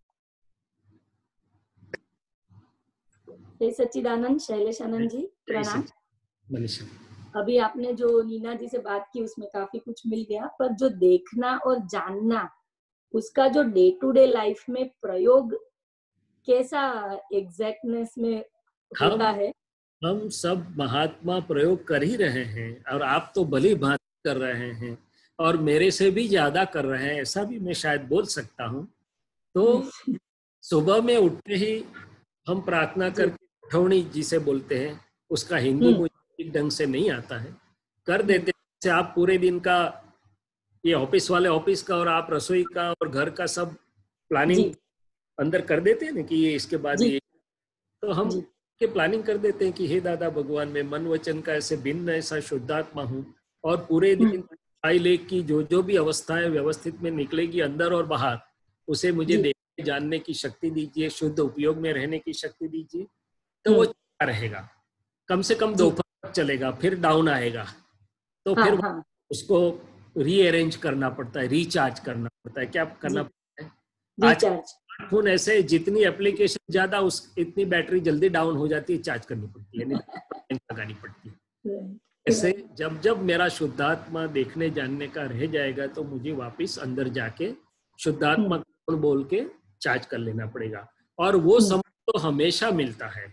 जय सच्चिदानंद। शैलेश आनंद जी प्रणाम। मनीषा, अभी आपने जो नीना जी से बात की उसमें काफी कुछ मिल गया, पर जो देखना और जानना उसका जो डे टू डे लाइफ में प्रयोग कैसा एग्जैक्टनेस में होता हम, है? हम सब महात्मा प्रयोग कर ही रहे हैं और आप तो भली भांति कर रहे हैं और मेरे से भी ज्यादा कर रहे हैं, ऐसा भी मैं शायद बोल सकता हूँ। तो सुबह में उठते ही हम प्रार्थना करके उठौनी जिसे बोलते हैं, उसका हिंदी मुझे ठीक ढंग से नहीं आता है, कर देते हैं। आप पूरे दिन का ये ऑफिस वाले ऑफिस का और आप रसोई का और घर का सब प्लानिंग अंदर कर देते हैं ना कि ये इसके बाद ये, तो हम के प्लानिंग कर देते हैं कि हे दादा भगवान, मैं मन वचन का ऐसे भिन्न ऐसा शुद्धात्मा हूँ और पूरे दिन आई लेख की जो जो भी अवस्थाएं व्यवस्थित में निकलेगी अंदर और बाहर, उसे मुझे देखने जानने की शक्ति दीजिए, शुद्ध उपयोग में रहने की शक्ति दीजिए। तो वो चलता रहेगा, कम से कम दोपहर तक चलेगा, फिर डाउन आएगा, तो फिर हाँ, हाँ। उसको रीअरेंज करना पड़ता है, रिचार्ज करना पड़ता है। क्या करना पड़ता है? आज स्मार्टफोन ऐसे जितनी एप्लीकेशन ज्यादा उस इतनी बैटरी जल्दी डाउन हो जाती है, चार्ज करनी पड़ती है, नहीं लगानी पड़ती है। ऐसे जब जब मेरा शुद्धात्मा देखने जानने का रह जाएगा तो मुझे वापस अंदर जाके शुद्धात्मा को बोल के चार्ज कर लेना पड़ेगा। और वो समय तो हमेशा मिलता है।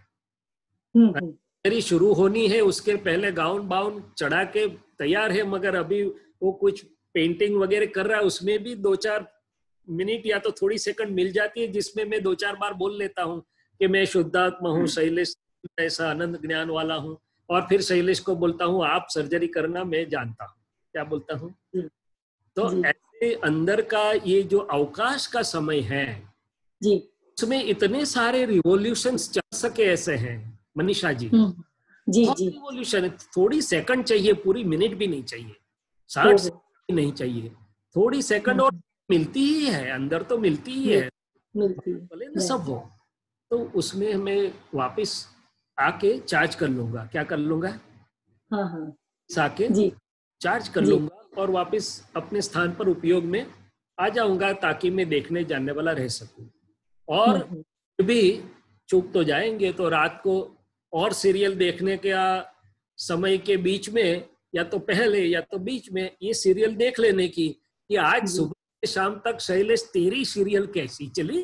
मेरी शुरू होनी है, उसके पहले गाउन बाउन चढ़ा के तैयार है, मगर अभी वो कुछ पेंटिंग वगैरह कर रहा है, उसमें भी दो चार मिनट या तो थोड़ी सेकंड मिल जाती है जिसमें मैं दो चार बार बोल लेता हूँ कि मैं शुद्धात्मा हूँ, शैलेश ऐसा आनंद ज्ञान वाला हूँ, और फिर शैलेश को बोलता हूँ आप सर्जरी करना, मैं जानता हूँ क्या बोलता हूँ। तो ऐसे अंदर का ये जो अवकाश का समय है जी, उसमें इतने सारे रिवॉल्यूशंस चल सके ऐसे हैं मनीषा जी। जी जी, रिवॉल्यूशन थोड़ी सेकंड चाहिए, पूरी मिनट भी नहीं चाहिए, साठ सेकंड नहीं चाहिए, थोड़ी सेकंड और मिलती ही है, अंदर तो मिलती ही है, भले ना सब हो। तो उसमें मैं वापस आके चार्ज कर लूंगा। क्या कर लूंगा? हाँ हाँ, आके चार्ज कर लूंगा और वापस अपने स्थान पर उपयोग में आ जाऊंगा, ताकि मैं देखने जानने वाला रह सकूं। और भी चूक तो जाएंगे तो रात को और सीरियल देखने का समय के बीच में, या तो पहले या तो बीच में, ये सीरियल देख लेने की कि आज सुबह से शाम तक शैलेश तेरी सीरियल कैसी चली,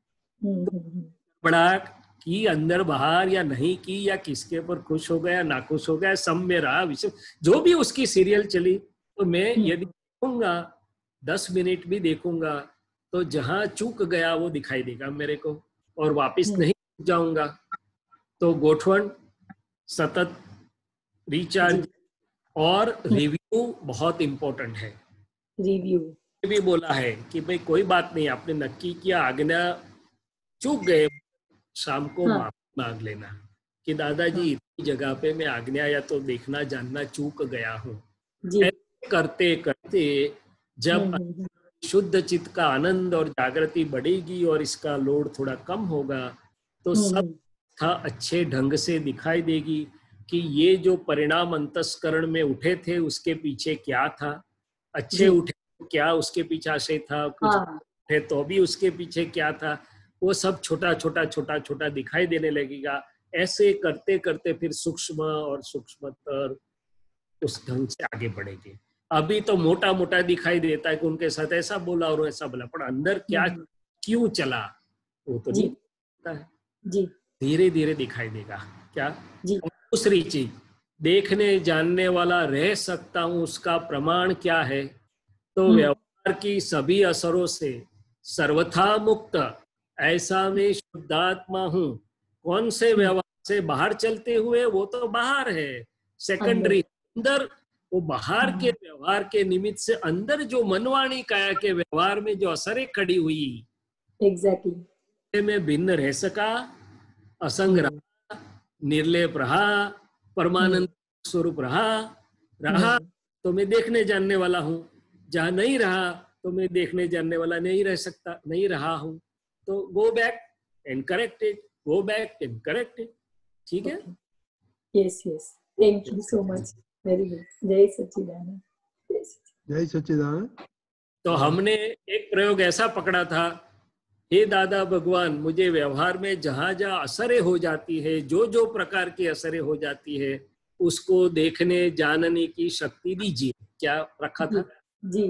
बड़ा की अंदर बाहर या नहीं की, या किसके ऊपर खुश हो गया ना खुश हो गया, सब में रहा विषय, जो भी उसकी सीरियल चली। तो मैं यदि देखूंगा, दस मिनट भी देखूंगा, तो जहां चूक गया वो दिखाई देगा मेरे को, और वापस नहीं जाऊंगा। तो गोठवन, सतत रिचार्ज और रिव्यू बहुत इंपॉर्टेंट है। रिव्यू भी बोला है कि भाई कोई बात नहीं, आपने नक्की किया, आज्ञा चूक गए, शाम को हाँ। माफी मांग लेना कि दादाजी हाँ। इतनी जगह पे मैं आज्ञा या तो देखना जानना चूक गया हूँ। करते करते जब शुद्ध चित्त का आनंद और जागृति बढ़ेगी और इसका लोड थोड़ा कम होगा, तो सब था अच्छे ढंग से दिखाई देगी कि ये जो परिणाम अंतस्करण में उठे थे उसके पीछे क्या था, अच्छे उठे क्या उसके पीछे आशय था, कुछ हाँ। उठे तो भी उसके पीछे क्या था, वो सब छोटा छोटा छोटा छोटा दिखाई देने लगेगा। ऐसे करते करते फिर सूक्ष्म और सूक्ष्मतर उस ढंग से आगे बढ़ेंगे। अभी तो मोटा मोटा दिखाई देता है कि उनके साथ ऐसा बोला और ऐसा बोला, पर अंदर क्या क्यों चला वो तो नहीं पता है जी। धीरे धीरे दिखाई देगा। क्या जी। दूसरी चीज, देखने जानने वाला रह सकता हूं उसका प्रमाण क्या है? तो व्यवहार की सभी असरों से सर्वथा मुक्त ऐसा मैं शुद्धात्मा हूं। कौन से व्यवहार से बाहर चलते हुए? वो तो बाहर है, सेकेंडरी। अंदर वो बाहर के व्यवहार के निमित्त से अंदर जो मनवाणी काया के व्यवहार में जो असरें खड़ी हुई, एग्जैक्टली exactly. में भिन्न रह सका, असंग रहा, निर्लेप रहा, परमानंद स्वरूप रहा रहा तो मैं देखने जानने वाला हूं। जहां नहीं रहा तो मैं देखने जानने वाला नहीं रह सकता, नहीं रहा हूं। तो go back and correct it, go back and correct it. ठीक है? Yes yes, thank you so much, very good. जय सच्चिदानंद। जय सच्चिदानंद। तो हमने एक प्रयोग ऐसा पकड़ा था, हे दादा भगवान, मुझे व्यवहार में जहां जहां असरें हो जाती है, जो जो प्रकार की असरें हो जाती है, उसको देखने जानने की शक्ति दीजिए। क्या रखा था? जी।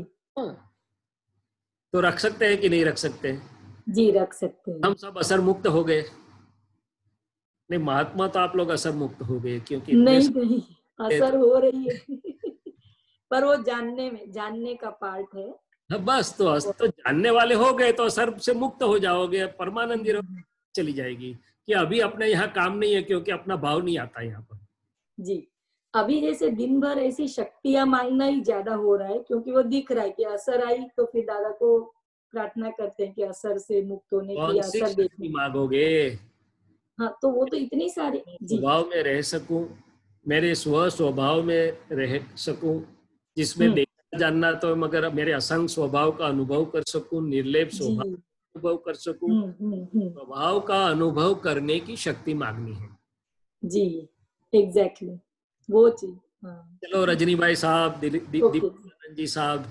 तो रख सकते हैं कि नहीं रख सकते? जी रख सकते हैं। हम सब असर मुक्त हो गए? नहीं, महात्मा तो आप लोग असर मुक्त हो गए, क्योंकि नहीं नहीं असर हो रही है पर वो जानने में, जानने का पार्ट है। बस तो, तो जानने वाले हो गए तो असर से मुक्त हो जाओगे, परमानंदी चली जाएगी कि अभी अपने यहाँ काम नहीं है, क्योंकि अपना भाव नहीं आता यहाँ पर। जी, अभी जैसे दिन भर ऐसी शक्तियां मांगना ही ज्यादा हो रहा है, क्योंकि वो दिख रहा है कि असर आई, तो फिर दादा को प्रार्थना करते हैं कि असर से मुक्त होने की, असर देखने मांगोगे। हाँ, तो वो तो इतनी सारी स्वभाव में रह सकूं, मेरे स्व स्वभाव में रह सकूं, जिसमें देखना जानना तो मगर मेरे असंग स्वभाव का अनुभव कर सकूं, निर्लेप स्वभाव अनुभव कर सकूं, स्वभाव का अनुभव करने की शक्ति मांगनी है। जी एग्जैक्टली exactly. वो चीज। हाँ। चलो रजनी भाई साहब, दीपानंद जी साहब।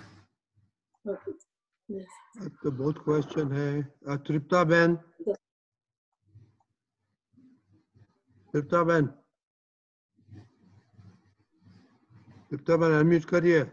तो बहुत क्वेश्चन है। तृप्ता बहन, तृप्ता बहन, तृप्ता बहन अनम्यूट करिए।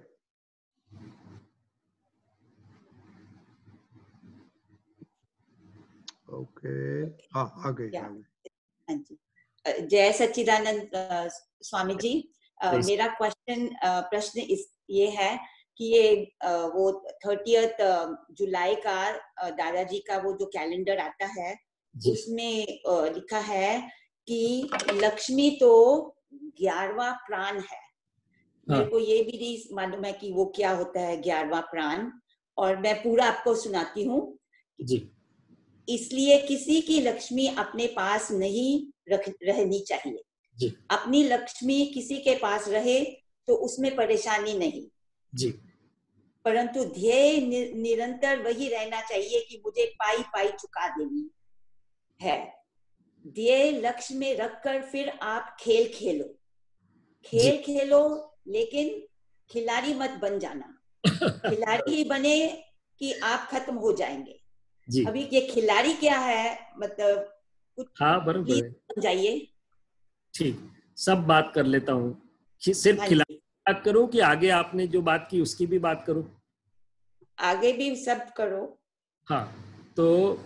ओके, हाँ आ गई, आ गई। हाँ जी, जय सच्चिदानंद स्वामी जी। uh, मेरा क्वेश्चन प्रश्न इस ये है कि ये uh, वो थर्टियथ जुलाई का uh, दादाजी का वो जो कैलेंडर आता है, उसमें uh, लिखा है कि लक्ष्मी तो ग्यारहवां प्राण है। हाँ। मेरे को ये भी नहीं मालूम है कि वो क्या होता है ग्यारहवां प्राण, और मैं पूरा आपको सुनाती हूँ। जी। इसलिए किसी की लक्ष्मी अपने पास नहीं रख रहनी चाहिए। जी। अपनी लक्ष्मी किसी के पास रहे तो उसमें परेशानी नहीं। जी। परंतु ध्येय नि, निरंतर वही रहना चाहिए कि मुझे पाई पाई चुका देनी है। ध्येय लक्ष्य में रखकर फिर आप खेल खेलो, खेल खेलो, लेकिन खिलाड़ी मत बन जाना। खिलाड़ी ही बने कि आप खत्म हो जाएंगे। जी। अभी ये खिलाड़ी क्या है, मतलब कुछ हाँ बराबर है, जाइए। ठीक, सब बात कर लेता हूँ। सिर्फ खिलाड़ी बात करूं कि आगे आपने जो बात की उसकी भी बात करूं? आगे भी सब करो। हाँ, तो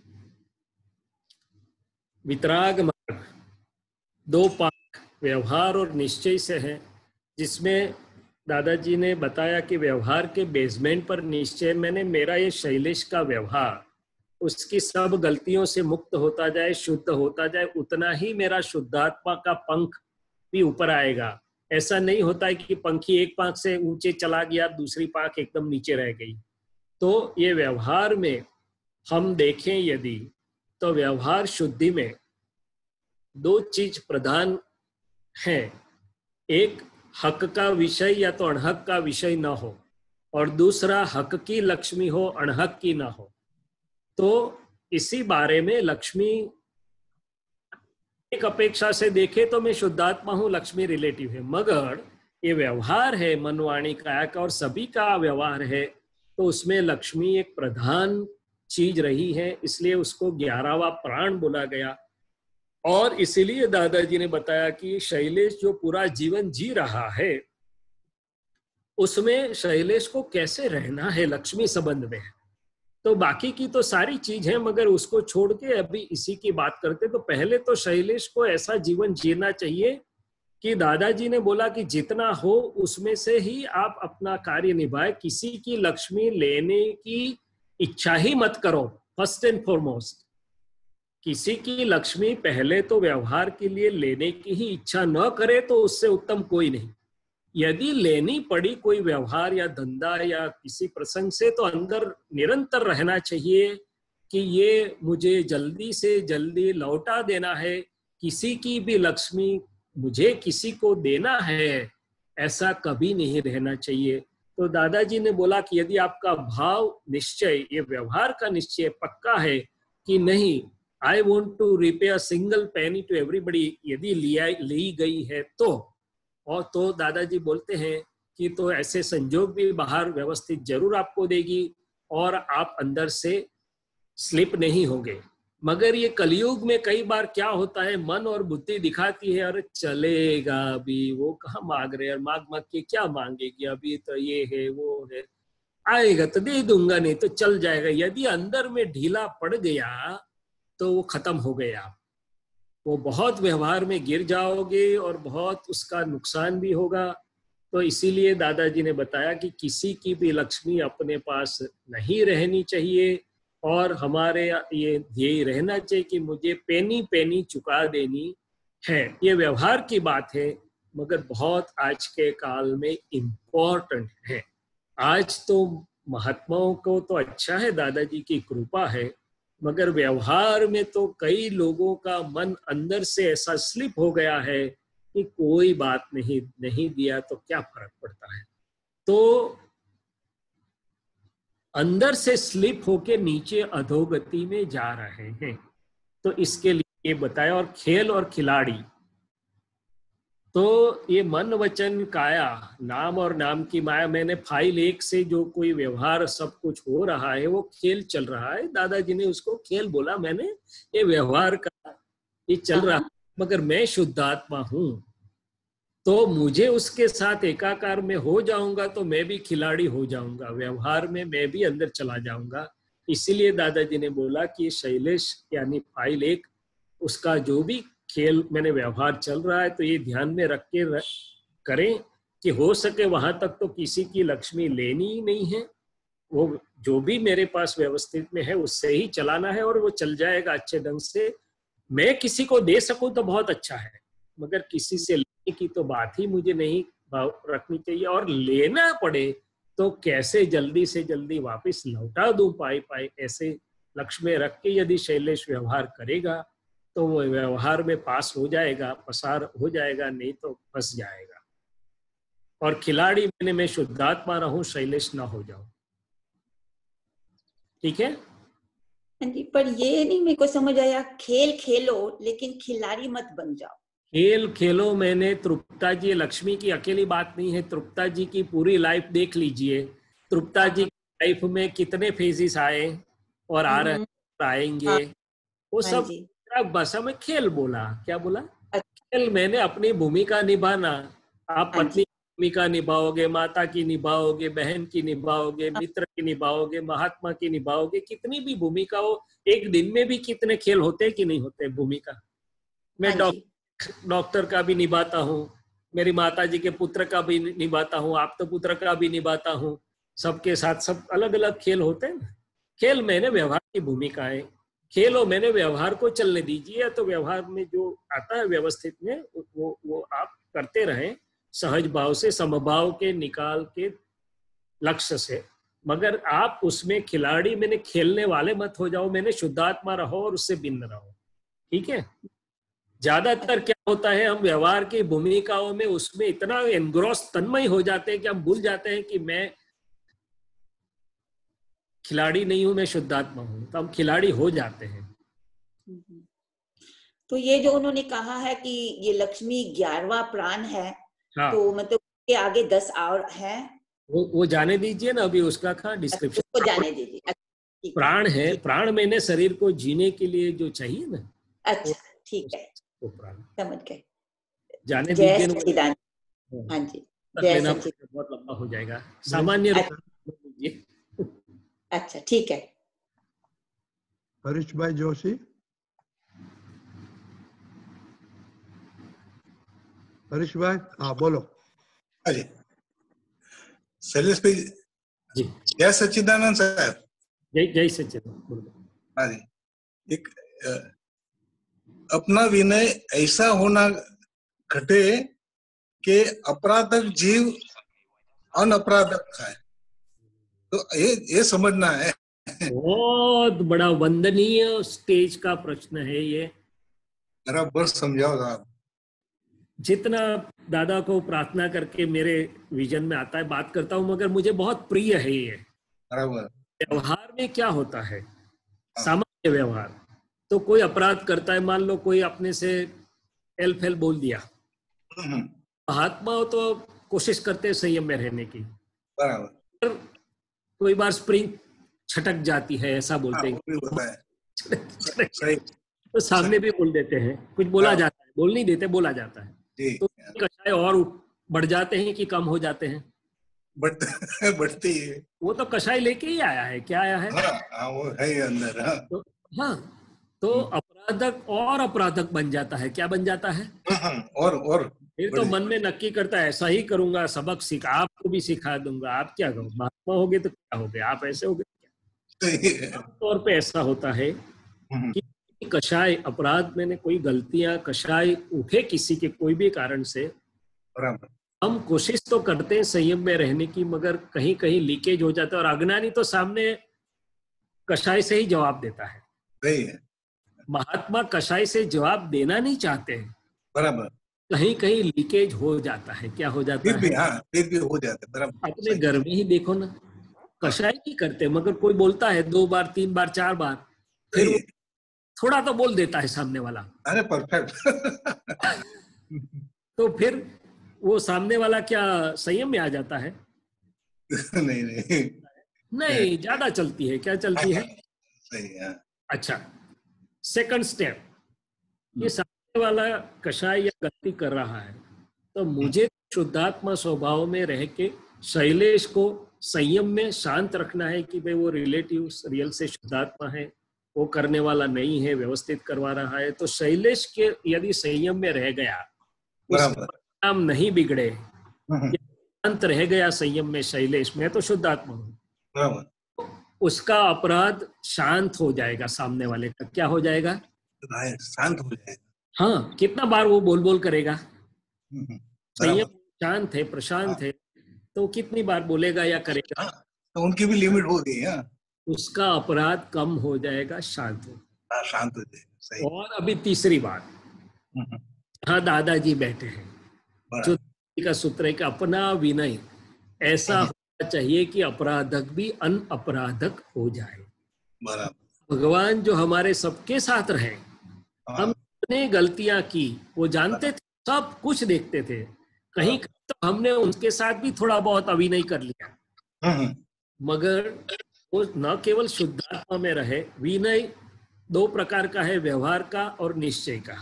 वितराग मार्ग दो पाठ व्यवहार और निश्चय से है, जिसमें दादाजी ने बताया कि व्यवहार के बेसमेंट पर निश्चय, मैंने मेरा ये शैलेश का व्यवहार उसकी सब गलतियों से मुक्त होता जाए, शुद्ध होता जाए, उतना ही मेरा शुद्धात्मा का पंख भी ऊपर आएगा। ऐसा नहीं होता है कि पंखी एक पांख से ऊंचे चला गया, दूसरी पांख एकदम नीचे रह गई। तो ये व्यवहार में हम देखें यदि, तो व्यवहार शुद्धि में दो चीज प्रधान है। एक हक का विषय या तो अणहक का विषय ना हो, और दूसरा हक की लक्ष्मी हो, अणहक की ना हो। तो इसी बारे में लक्ष्मी एक अपेक्षा से देखे तो मैं शुद्धात्मा हूं, लक्ष्मी रिलेटिव है, मगर ये व्यवहार है मनवाणी काया का और सभी का व्यवहार है, तो उसमें लक्ष्मी एक प्रधान चीज रही है, इसलिए उसको ग्यारहवां प्राण बोला गया। और इसीलिए दादाजी ने बताया कि शैलेश जो पूरा जीवन जी रहा है उसमें शैलेश को कैसे रहना है लक्ष्मी संबंध में। तो बाकी की तो सारी चीज है, मगर उसको छोड़ के अभी इसी की बात करते। तो पहले तो शैलेश को ऐसा जीवन जीना चाहिए कि दादाजी ने बोला कि जितना हो उसमें से ही आप अपना कार्य निभाए, किसी की लक्ष्मी लेने की इच्छा ही मत करो। फर्स्ट एंड फॉरमोस्ट किसी की लक्ष्मी पहले तो व्यवहार के लिए लेने की ही इच्छा न करे तो उससे उत्तम कोई नहीं। यदि लेनी पड़ी कोई व्यवहार या धंधा या किसी प्रसंग से, तो अंदर निरंतर रहना चाहिए कि ये मुझे जल्दी से जल्दी लौटा देना है, किसी की भी लक्ष्मी मुझे किसी को देना है, ऐसा कभी नहीं रहना चाहिए। तो दादाजी ने बोला कि यदि आपका भाव निश्चय, ये व्यवहार का निश्चय पक्का है कि नहीं, I want to repay a single penny to everybody, यदि लिया ली गई है तो, और तो दादाजी बोलते हैं कि तो ऐसे संजोग भी बाहर व्यवस्थित जरूर आपको देगी और आप अंदर से स्लिप नहीं होंगे। मगर ये कलयुग में कई बार क्या होता है, मन और बुद्धि दिखाती है अरे चलेगा अभी, वो कहाँ मांग रहे हैं, मांग मांग के क्या मांगेगी, अभी तो ये है वो है, आएगा तो दे दूंगा, नहीं तो चल जाएगा। यदि अंदर में ढीला पड़ गया तो वो खत्म हो गया, वो बहुत व्यवहार में गिर जाओगे और बहुत उसका नुकसान भी होगा। तो इसीलिए दादाजी ने बताया कि किसी की भी लक्ष्मी अपने पास नहीं रहनी चाहिए और हमारे ये ध्येय रहना चाहिए कि मुझे पेनी पेनी चुका देनी है। ये व्यवहार की बात है, मगर बहुत आज के काल में इम्पोर्टेंट है। आज तो महात्माओं को तो अच्छा है, दादाजी की कृपा है, मगर व्यवहार में तो कई लोगों का मन अंदर से ऐसा स्लिप हो गया है कि कोई बात नहीं, नहीं दिया तो क्या फर्क पड़ता है। तो अंदर से स्लिप होके नीचे अधोगति में जा रहे हैं। तो इसके लिए ये बताया। और खेल और खिलाड़ी, तो ये मन वचन काया, नाम और नाम की माया, मैंने फाइल एक से जो कोई व्यवहार सब कुछ हो रहा है वो खेल चल रहा है। दादाजी ने उसको खेल बोला, मैंने ये व्यवहार का ये चल रहा है, मगर मैं शुद्धात्मा हूं तो मुझे उसके साथ एकाकार में हो जाऊंगा तो मैं भी खिलाड़ी हो जाऊंगा, व्यवहार में मैं भी अंदर चला जाऊंगा। इसीलिए दादाजी ने बोला कि शैलेश यानी फाइल एक, उसका जो भी खेल मैंने व्यवहार चल रहा है तो ये ध्यान में रख के रख, करें कि हो सके वहां तक तो किसी की लक्ष्मी लेनी ही नहीं है, वो जो भी मेरे पास व्यवस्थित में है उससे ही चलाना है और वो चल जाएगा अच्छे ढंग से। मैं किसी को दे सकूं तो बहुत अच्छा है, मगर किसी से लेने की तो बात ही मुझे नहीं रखनी चाहिए, और लेना पड़े तो कैसे जल्दी से जल्दी वापस लौटा दूं पाई पाई, ऐसे लक्ष्य में रख के यदि शैलेश व्यवहार करेगा तो वो व्यवहार में पास हो जाएगा, पसार हो जाएगा, नहीं तो फंस जाएगा। और खिलाड़ी मैंने मैं शुद्धात्मा रहूं, शैलेश ना हो जाऊं। ठीक है जी, पर ये नहीं मेरे को समझ आया, खेल खेलो लेकिन खिलाड़ी मत बन जाओ। खेल खेलो, मैंने तृप्ता जी, लक्ष्मी की अकेली बात नहीं है, तृप्ता जी की पूरी लाइफ देख लीजिए। तृप्ता जी की लाइफ में कितने फेजेस आए और आ रहे आएंगे, वो सब बस हमें खेल बोला। क्या बोला? खेल, मैंने अपनी भूमिका निभाना। आप पत्नी की भूमिका निभाओगे, माता की निभाओगे, बहन की निभाओगे, मित्र की निभाओगे, महात्मा की निभाओगे, कितनी भी भूमिका हो। एक दिन में भी कितने खेल होते हैं कि नहीं होते भूमिका। मैं डॉक्टर डॉक्टर का भी निभाता हूँ, मेरी माता जी के पुत्र का भी निभाता हूँ, आप तो पुत्र का भी निभाता हूँ, सबके साथ सब अलग अलग खेल होते हैं ना। खेल मैंने व्यवहार की भूमिका है, खेलो मैंने व्यवहार को चलने दीजिए। तो व्यवहार में जो आता है व्यवस्थित में वो वो आप करते रहें, सहज भाव से, समभाव के निकाल के लक्ष्य से, मगर आप उसमें खिलाड़ी मैंने खेलने वाले मत हो जाओ, मैंने शुद्धात्मा रहो और उससे भिन्न रहो। ठीक है। ज्यादातर क्या होता है, हम व्यवहार की भूमिकाओं में उसमें इतना एनग्रॉस तन्मय हो जाते हैं कि हम भूल जाते हैं कि मैं खिलाड़ी नहीं हूं, मैं शुद्धात्मा हूं। तो हम खिलाड़ी हो जाते हैं। तो ये जो उन्होंने कहा है कि ये लक्ष्मी ग्यारहवां प्राण है, हाँ। तो मतलब के आगे दस और है, वो वो जाने दीजिए ना, अभी उसका कहाँ डिस्क्रिप्शन, उसको जाने दीजिए। प्राण है, प्राण मैंने शरीर को जीने के लिए जो चाहिए ना। अच्छा ठीक है, समझ गए। जाने जय दीजिए। सच्चिदानंद। हाँ जी, जय सच्चिदानंद। बहुत लंबा हो जाएगा, सामान्य रूप से लीजिए। अच्छा ठीक है। हरीश भाई जोशी। हरीश भाई हाँ बोलो। हाँ जी, शैलेश भाई जी। जय सच्चिदानंद साहब। जय जय सच्चिदानंद। हाँ जी, एक अ, अपना विनय ऐसा होना घटे कि अपराधक जीव अनअपराधक है, तो ये ये समझना है। बहुत बड़ा वंदनीय स्टेज का प्रश्न है ये। जरा बस समझाओ साहब। जितना दादा को प्रार्थना करके मेरे विजन में आता है, बात करता हूँ, मगर मुझे बहुत प्रिय है ये। बराबर। व्यवहार में क्या होता है, सामान्य व्यवहार, तो कोई अपराध करता है, मान लो कोई अपने से एल फेल बोल दिया, महात्मा तो कोशिश करते हैं संयम में रहने की, बराबर। कोई बार स्प्रिंग छटक जाती है, ऐसा बोलते हैं, सही। तो सामने भी बोल देते हैं, कुछ बोला जाता है, बोल नहीं देते, बोला जाता है, तो कषाय और बढ़ जाते हैं कि कम हो जाते हैं? बढ़ते बढ़ती है। वो तो कषाय लेके ही आया है, क्या आया है? हाँ, हाँ, वो है अंदर। हाँ, तो, हाँ, तो अपराधक और अपराधक बन जाता है, क्या बन जाता है? और और फिर तो मन में नक्की करता है, ऐसा ही करूंगा, सबक सिखा, आपको भी सिखा दूंगा, आप क्या करो, महात्मा हो गए तो क्या हो गए, आप ऐसे हो गए। तौर पे ऐसा होता है कि कषाय अपराध, मैंने कोई गलतियां, कषाय उठे किसी के कोई भी कारण से, बराबर, हम कोशिश तो करते हैं संयम में रहने की, मगर कहीं कहीं लीकेज हो जाता है, और अज्ञानी तो सामने कषाय से ही जवाब देता है। सही है। महात्मा कषाय से जवाब देना नहीं चाहते हैं, बराबर, कहीं कहीं लीकेज हो जाता है। क्या हो जाता फिर भी, है? हाँ, फिर भी हो जाता है। बराबर। अपने घर में ही देखो ना, कषाय नहीं करते, मगर कोई बोलता है दो बार, तीन बार, चार बार, फिर वो थोड़ा तो बोल देता है सामने वाला। अरे परफेक्ट। तो फिर वो सामने वाला क्या संयम में आ जाता है? नहीं नहीं नहीं, ज्यादा चलती है। क्या चलती है? सही है। अच्छा, सेकंड स्टेप, ये सामने वाला कषाय या गलती कर रहा है, तो मुझे शुद्धात्मा स्वभाव में रह के शैलेश को संयम में शांत रखना है कि भाई वो रिलेटिव रियल से शुद्धात्मा है, वो करने वाला नहीं है, व्यवस्थित करवा रहा है। तो शैलेश के यदि संयम में रह गया, काम नहीं बिगड़े, शांत रह गया संयम में शैलेश में, तो शुद्धात्मा हूँ, उसका अपराध शांत हो जाएगा, सामने वाले का क्या हो जाएगा? शांत हो जाएगा। हाँ, कितना बार वो बोल बोल करेगा? संयम शांत है, प्रशांत है, तो कितनी बार बोलेगा या करेगा? तो उनकी भी लिमिट हो गई है। उसका अपराध कम हो जाएगा, शांत हो, हाँ, शांत हो जाएगा। सही। और अभी तीसरी बात, हाँ, दादाजी बैठे हैं, जो का सूत्र है कि अपना विनय ऐसा होना चाहिए कि अपराधक भी अनअपराधक हो जाए। बराबर। भगवान जो हमारे सबके साथ रहे, हमने गलतियां की, वो जानते थे, सब कुछ देखते थे, कहीं तो हमने उनके साथ भी थोड़ा बहुत अभिनय कर लिया, मगर वो न केवल शुद्धात्मा में रहे। विनय दो प्रकार का है, व्यवहार का और निश्चय का।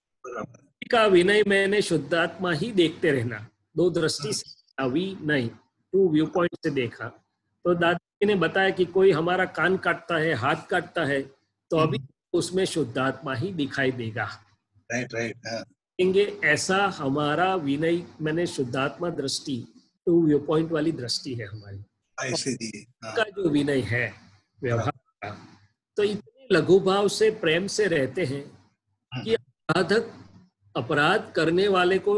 का विनय मैंने शुद्धात्मा ही देखते रहना, दो दृष्टि से विनय, टू व्यू पॉइंट से देखा। तो दादाजी ने बताया कि कोई हमारा कान काटता है, हाथ काटता है, तो अभी उसमें शुद्धात्मा ही दिखाई देगा। Right right. देंगे ऐसा हमारा विनय, मैंने शुद्धात्मा दृष्टि, टू व्यू पॉइंट वाली दृष्टि है हमारी। का जो विनय है व्यवहार का, तो इतने लघु भाव से, प्रेम से रहते हैं कि अपराधक, अपराध करने वाले को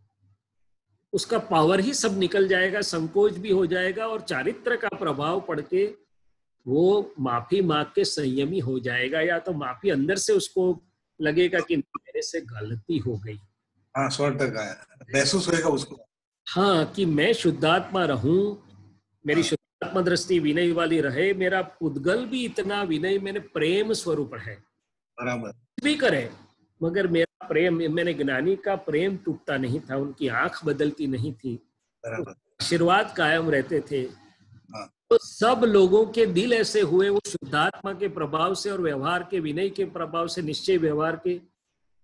उसका पावर ही सब निकल जाएगा, संकोच भी हो जाएगा, और चारित्र का प्रभाव पड़ के वो माफी मांग के संयमी हो जाएगा, या तो माफी अंदर से उसको लगेगा कि मेरे से गलती हो गई। हाँ, सौ टका महसूस होगा उसको। हाँ, कि मैं शुद्धात्मा रहूं, मेरी शुद्धात्मा दृष्टि विनय वाली रहे, मेरा उद्गल भी इतना विनय, मैंने प्रेम स्वरूप है, बराबर भी करे, मगर मेरा प्रेम, मैंने ज्ञानी का प्रेम टूटता नहीं था, उनकी आंख बदलती नहीं थी, आशीर्वाद कायम रहते थे। तो सब लोगों के दिल ऐसे हुए वो शुद्धात्मा के प्रभाव से और व्यवहार के, विनय के प्रभाव से, निश्चय व्यवहार के,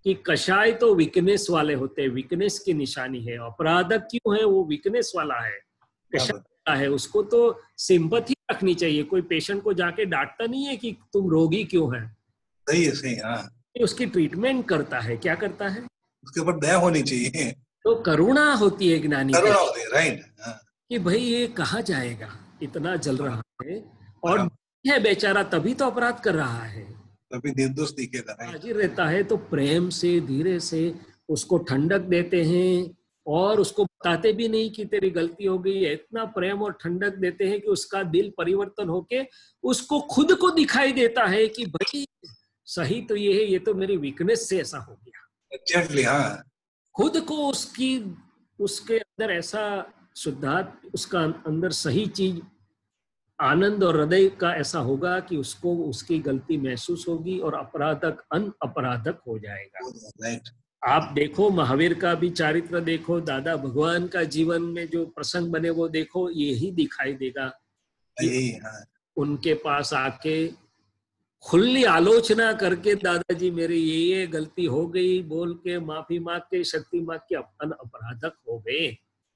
कि कषाय तो वीकनेस वाले होते हैं, वीकनेस की निशानी है। अपराधक क्यों है? वो वीकनेस वाला है, कषाय वाला है। उसको तो सिंपैथी रखनी चाहिए। कोई पेशेंट को जाके डांटता नहीं है कि तुम रोगी क्यों है। सही है, सही, हाँ। उसकी ट्रीटमेंट करता है। क्या करता है? उसके ऊपर दया होनी चाहिए, तो करुणा होती है ज्ञानी, करुणा होती है, राइट, हाँ। कि भाई ये कहाँ जाएगा, इतना जल रहा है और है बेचारा, तभी तो अपराध कर रहा है, तभी निर्दोष दिखेगा, राइट। हाजिर रहता है। तो प्रेम से, धीरे से उसको ठंडक देते हैं और उसको बताते भी नहीं कि तेरी गलती हो गई है। इतना प्रेम और ठंडक देते हैं कि उसका दिल परिवर्तन होके उसको खुद को दिखाई देता है कि भाई सही तो ये है, ये तो मेरी वीकनेस से ऐसा हो गया। एग्जैक्टली, हाँ। खुद को उसकी उसके अंदर ऐसा शुद्धात्म, उसका अंदर सही चीज, आनंद और हृदय का ऐसा होगा कि उसको उसकी गलती महसूस होगी और अपराधक अन अपराधक हो जाएगा। राइट। आप देखो महावीर का भी चारित्र देखो, दादा भगवान का जीवन में जो प्रसंग बने वो देखो, यही दिखाई देगा कि हाँ। उनके पास आके खुली आलोचना करके दादाजी मेरी ये ये गलती हो गई बोल के माफी मांग के, शक्ति मांग के अपन अपराधक हो गए।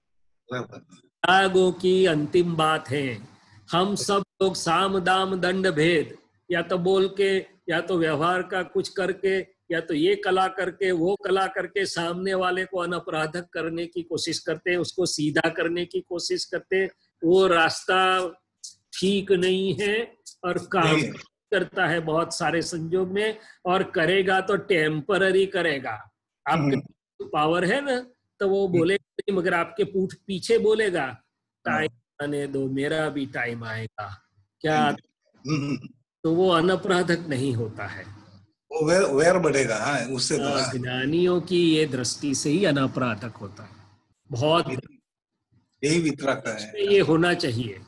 त्यागों की अंतिम बात है। हम सब लोग साम दाम दंड भेद, या तो बोल के, या तो व्यवहार का कुछ करके, या तो ये कला करके, वो कला करके सामने वाले को अनपराधक करने की कोशिश करते, उसको सीधा करने की कोशिश करते। वो रास्ता ठीक नहीं है और काम करता है बहुत सारे संजोग में, और करेगा तो टेम्पररी करेगा। आपके पावर है ना, तो वो बोलेगा नहीं, मगर आपके पूठ पीछे बोलेगा टाइम आने दो, मेरा भी टाइम आएगा। क्या? तो वो अनपराधक नहीं होता है, वो वेर, वेर बढ़ेगा। हाँ, उससे तो ज्ञानियों की ये दृष्टि से ही अनपराधक होता है। बहुत यही वितरक है, ये होना चाहिए।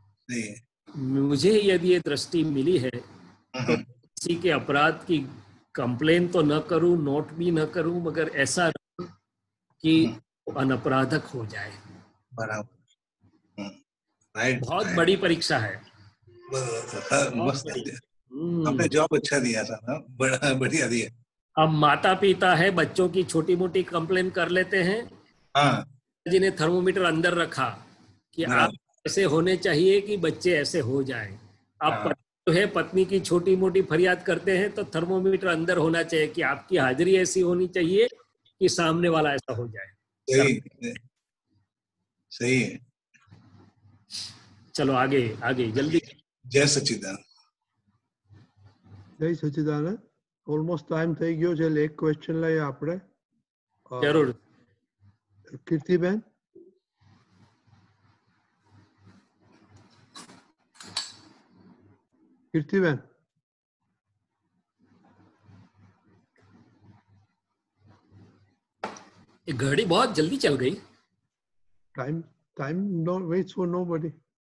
मुझे यदि ये दृष्टि मिली है तो किसी के अपराध की कंप्लेन तो न करूं, नोट भी न करूं, मगर ऐसा कि अनपराधक हो जाए। बराबर, राइट। बहुत बड़ी परीक्षा है। मस्त, आपने जॉब अच्छा दिया था ना, बड़ा बढ़िया दिया। अब माता पिता है, बच्चों की छोटी मोटी कंप्लेन कर लेते हैं। हाँ, जिन्हें थर्मोमीटर अंदर रखा कि आप ऐसे होने चाहिए कि बच्चे ऐसे हो जाएं। आप जो है पत्नी की छोटी मोटी फरियाद करते हैं तो थर्मोमीटर अंदर होना चाहिए कि आपकी हाजिरी ऐसी होनी चाहिए कि सामने वाला ऐसा हो जाए। सही, सही है। चलो आगे आगे जल्दी। जय सच्चिदानंद। जय सच्चिदानंद। ऑलमोस्ट टाइम થઈ ગયો છે, એક ક્વેશ્ચન લઈએ આપણે। જરૂર। કીર્તિબેન, कीर्तिबेन, ये घड़ी बहुत जल्दी चल गई। Time time no waits for nobody.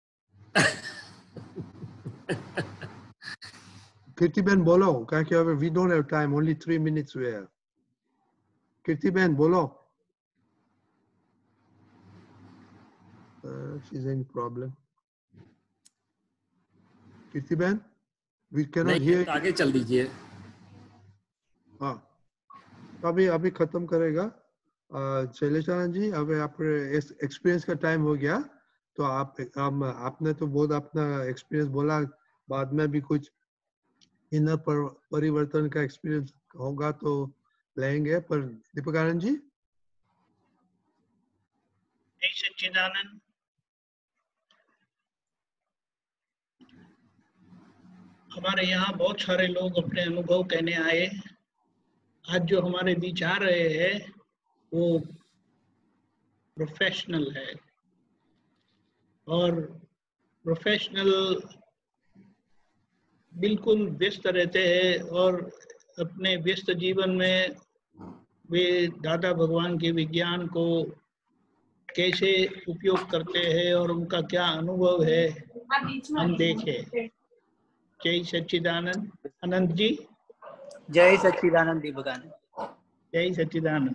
Kirtiben बोलो, કારણ કે હવે we don't have time, only three minutes we have. Kirtiben बोलो। Uh, she's in problem. Kirtiben, we cannot hear. आगे चल दीजिए। हाँ, अभी अभी खत्म करेगा शैलेशानंद जी। अभी आपने एक्सपीरियंस का टाइम हो गया, तो आप हम आपने तो बहुत अपना एक्सपीरियंस बोला, बाद में भी कुछ इनर पर परिवर्तन का एक्सपीरियंस होगा तो लेंगे। पर दीपक आनंद जी। जय सच्चिदानंद। हमारे यहाँ बहुत सारे लोग अपने अनुभव कहने आए। आज जो हमारे बीच आ रहे हैं वो प्रोफेशनल है, और प्रोफेशनल बिल्कुल व्यस्त रहते हैं, और अपने व्यस्त जीवन में वे दादा भगवान के विज्ञान को कैसे उपयोग करते हैं और उनका क्या अनुभव है हम देखें। जय सच्चिदानंद। अनंत जी। जय सच्चिदानंद दीपकानंद। जय सच्चिदानंद।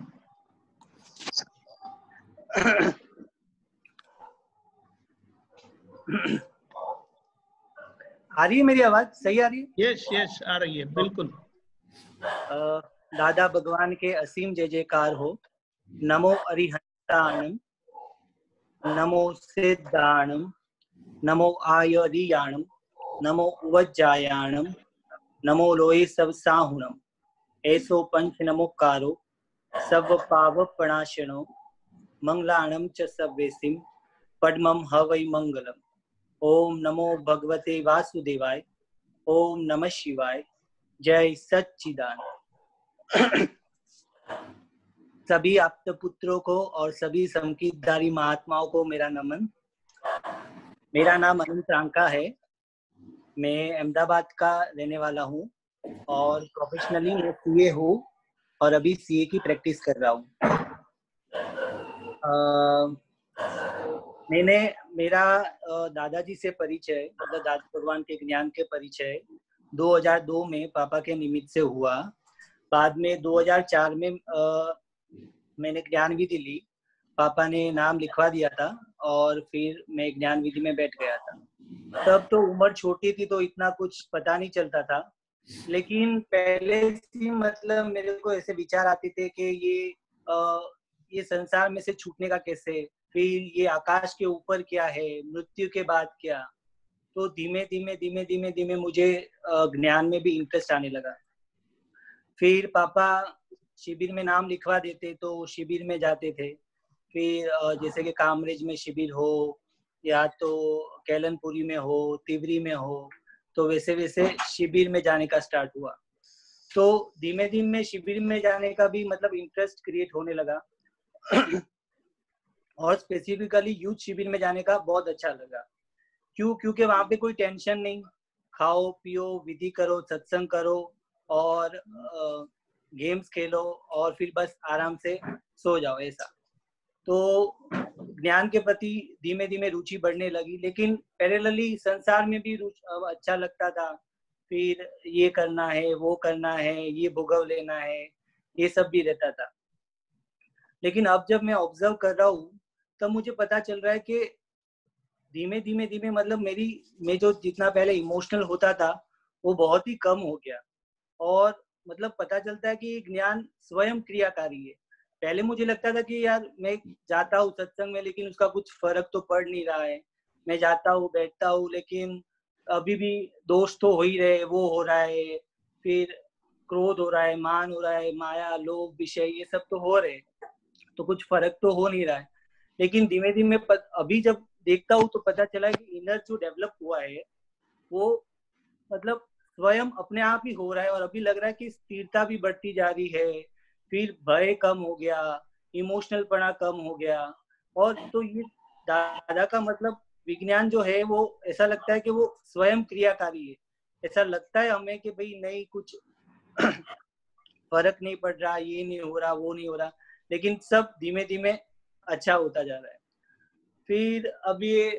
आ रही है मेरी आवाज? सही आ रही है? यस यस आ रही है, बिल्कुल। दादा भगवान के असीम जय जयकार हो। नमो अरिहंताणम, नमो सिद्धाणम, नमो आयुर्याणम, नमो उवज्जायाणम, नमो लोये सब साहुणम। ऐसो पंच नमोकारो सब पाव प्रणाशनो, मंगलाणम च सव्यसिम पद्मम हवै मंगलम। ओम नमो भगवते वासुदेवाय। ओम नमः शिवाय। जय सच्चिदानंद। सभी आप्त पुत्रों को और सभी संकीर्तधारी महात्माओं को मेरा नमन। मेरा नाम अनंत रांका है। मैं अहमदाबाद का रहने वाला हूँ और प्रोफेशनली मैं सीए हूँ और अभी सीए की प्रैक्टिस कर रहा हूँ। मैंने मेरा दादाजी से परिचय, मतलब दादा भगवान के ज्ञान के परिचय दो हज़ार दो में पापा के निमित्त से हुआ। बाद में दो हज़ार चार में आ, मैंने ज्ञान विधि ली। पापा ने नाम लिखवा दिया था और फिर मैं ज्ञान विधि में बैठ गया था। तब तो उम्र छोटी थी तो इतना कुछ पता नहीं चलता था, लेकिन पहले से मतलब मेरे को ऐसे विचार आते थे कि ये आ, ये संसार में से छूटने का कैसे, फिर ये आकाश के ऊपर क्या है, मृत्यु के बाद क्या। तो धीमे धीमे धीमे धीमे धीमे मुझे ज्ञान में भी इंटरेस्ट आने लगा। फिर पापा शिविर में नाम लिखवा देते तो शिविर में जाते थे। फिर जैसे कि कामरेज में शिविर हो या तो कैलनपुरी में हो, तिवरी में हो, तो वैसे वैसे शिविर में जाने का स्टार्ट हुआ। तो धीमे धीमे शिविर में जाने का भी मतलब इंटरेस्ट क्रिएट होने लगा और स्पेसिफिकली यूथ शिविर में जाने का बहुत अच्छा लगा। क्यों? क्योंकि वहां पे कोई टेंशन नहीं, खाओ पियो, विधि करो, सत्संग करो और गेम्स खेलो और फिर बस आराम से सो जाओ, ऐसा। तो ज्ञान के प्रति धीमे धीमे रुचि बढ़ने लगी, लेकिन पैरेलली संसार में भी अच्छा लगता था। फिर ये करना है, वो करना है, ये भोगव लेना है, ये सब भी रहता था। लेकिन अब जब मैं ऑब्जर्व कर रहा हूँ तब मुझे पता चल रहा है कि धीमे धीमे धीमे मतलब मेरी मैं जो जितना पहले इमोशनल होता था वो बहुत ही कम हो गया। और मतलब पता चलता है कि ज्ञान स्वयं क्रियाकारी है। पहले मुझे लगता था कि यार मैं जाता हूँ सत्संग में लेकिन उसका कुछ फर्क तो पड़ नहीं रहा है। मैं जाता हूँ, बैठता हूँ, लेकिन अभी भी दोष तो हो ही रहे, वो हो रहा है, फिर क्रोध हो रहा है, मान हो रहा है, माया, लोभ, विषय, ये सब तो हो रहे, तो कुछ फर्क तो हो नहीं रहा है। लेकिन धीमे धीमे अभी जब देखता हूँ तो पता चला कि इनर जो डेवलप हुआ है वो मतलब स्वयं अपने आप ही हो रहा है। और अभी लग रहा है कि स्थिरता भी बढ़ती जा रही है, फिर भय कम हो गया, इमोशनल पना कम हो गया। और तो ये दादा का मतलब विज्ञान जो है वो ऐसा लगता है कि वो स्वयं क्रियाकारी है। ऐसा लगता है हमें कि भाई नहीं, कुछ फर्क नहीं पड़ रहा, ये नहीं हो रहा, वो नहीं हो रहा, लेकिन सब धीमे धीमे अच्छा होता जा रहा है। फिर अब ये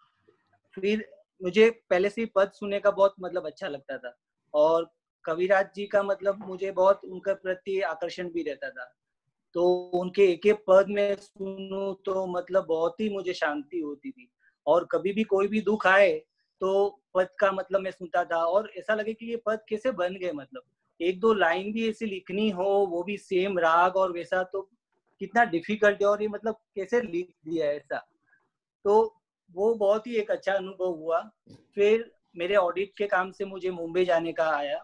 फिर मुझे पहले से ही पद सुनने का बहुत मतलब अच्छा लगता था और कविराज जी का मतलब मुझे बहुत उनके प्रति आकर्षण भी रहता था। तो उनके एक एक पद में सुनूं तो मतलब बहुत ही मुझे शांति होती थी। और कभी भी कोई भी दुख आए तो पद का मतलब मैं सुनता था और ऐसा लगे कि ये पद कैसे बन गए। मतलब एक दो लाइन भी ऐसी लिखनी हो, वो भी सेम राग और वैसा, तो कितना डिफिकल्ट है और ये मतलब कैसे लिख दिया ऐसा। तो वो बहुत ही एक अच्छा अनुभव हुआ। फिर मेरे ऑडिट के काम से मुझे मुंबई जाने का आया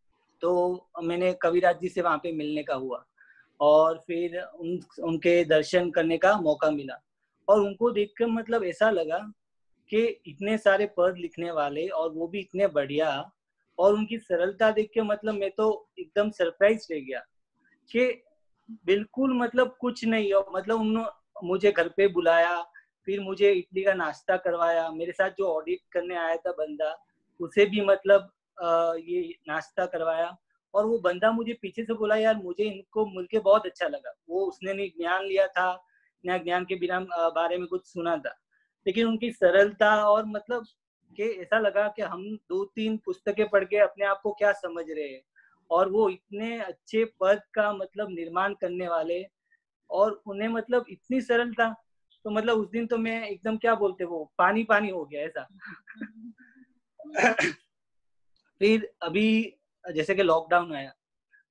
तो मैंने कविराज जी से वहां पे मिलने का हुआ और फिर उन उनके दर्शन करने का मौका मिला। और उनको देखकर मतलब ऐसा लगा कि इतने सारे पद लिखने वाले और वो भी इतने बढ़िया, और उनकी सरलता देख के मतलब मैं तो एकदम सरप्राइज रह गया कि बिल्कुल मतलब कुछ नहीं। और मतलब उन्होंने मुझे घर पे बुलाया, फिर मुझे इडली का नाश्ता करवाया। मेरे साथ जो ऑडिट करने आया था बंदा, उसे भी मतलब आ, ये नाश्ता करवाया। और वो बंदा मुझे पीछे से बोला, यार मुझे इनको मिलके बहुत अच्छा लगा। वो उसने नहीं ज्ञान लिया था, ना ज्ञान के बिना बारे में कुछ सुना था, लेकिन उनकी सरलता और मतलब कि ऐसा लगा कि हम दो तीन पुस्तकें पढ़ के अपने आप को क्या समझ रहे हैं, और वो इतने अच्छे पद का मतलब निर्माण करने वाले, और उन्हें मतलब इतनी सरलता। तो मतलब उस दिन तो मैं एकदम क्या बोलते वो पानी पानी हो गया ऐसा। फिर अभी जैसे कि लॉकडाउन आया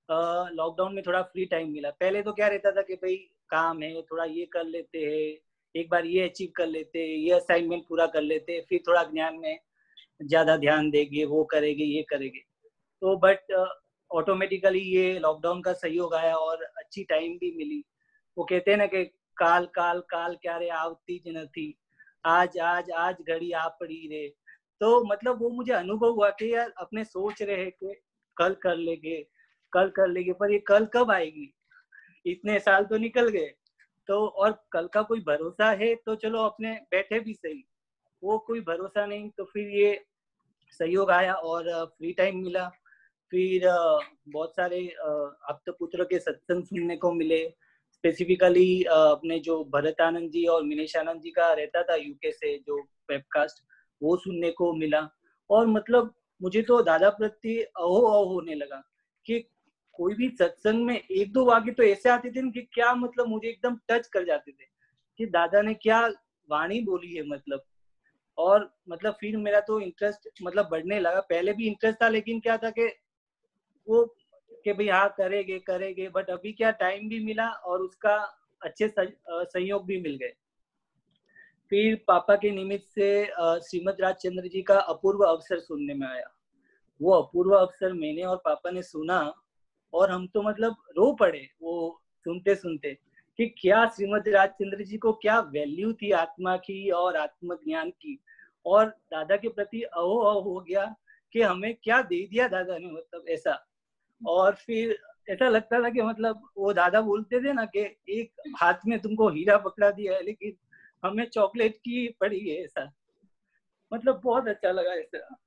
लॉकडाउन में थोड़ा फ्री टाइम मिला। पहले तो क्या रहता था कि भाई काम है, थोड़ा ये कर लेते हैं, एक बार ये अचीव कर लेते हैं, ये असाइनमेंट पूरा कर लेते हैं, फिर थोड़ा ज्ञान में ज्यादा ध्यान देंगे, वो करेंगे ये करेंगे। तो बट ऑटोमेटिकली ये लॉकडाउन का सहयोग आया और अच्छी टाइम भी मिली। वो कहते हैं ना कि काल काल काल क्या रे आवती ज नथी, आज आज आज घड़ी आ पड़ी रे। तो मतलब वो मुझे अनुभव हुआ कि यार अपने सोच रहे हैं कि कल कर लेंगे कल कर लेंगे, पर ये कल कब आएगी? इतने साल तो निकल गए। तो और कल का कोई भरोसा है तो चलो अपने बैठे भी सही, वो कोई भरोसा नहीं। तो फिर ये सहयोग आया और फ्री टाइम मिला। फिर बहुत सारे आप्त पुत्र के सत्संग सुनने को मिले। स्पेसिफिकली अपने जो भरत आनंद जी और मिनेश आनंद जी का रहता था यूके से जो वेबकास्ट, वो सुनने को मिला। और मतलब मुझे तो दादा प्रति अहो अहो होने लगा कि कोई भी सत्संग में एक दो वाक्य तो ऐसे आते थे कि क्या मतलब मुझे एकदम टच कर जाते थे कि दादा ने क्या वाणी बोली है मतलब। और मतलब फिर मेरा तो इंटरेस्ट मतलब बढ़ने लगा। पहले भी इंटरेस्ट था, लेकिन क्या था कि वो कि भाई हाँ करेंगे करेंगे, बट अभी क्या टाइम भी मिला और उसका अच्छे सहयोग भी मिल गए। फिर पापा के निमित्त से श्रीमद राजचंद्र जी का अपूर्व अवसर सुनने में आया। वो अपूर्व अवसर मैंने और पापा ने सुना और हम तो मतलब रो पड़े वो सुनते सुनते कि क्या श्रीमद राजचंद्र जी को क्या वैल्यू थी आत्मा की और आत्मज्ञान की। और दादा के प्रति अहो अहो हो गया कि हमें क्या दे दिया दादा ने, मतलब ऐसा। और फिर ऐसा लगता था कि मतलब वो दादा बोलते थे ना कि एक हाथ में तुमको हीरा पकड़ा दिया है लेकिन हमें चॉकलेट की पड़ी है, ऐसा। मतलब बहुत अच्छा लगा ऐसा।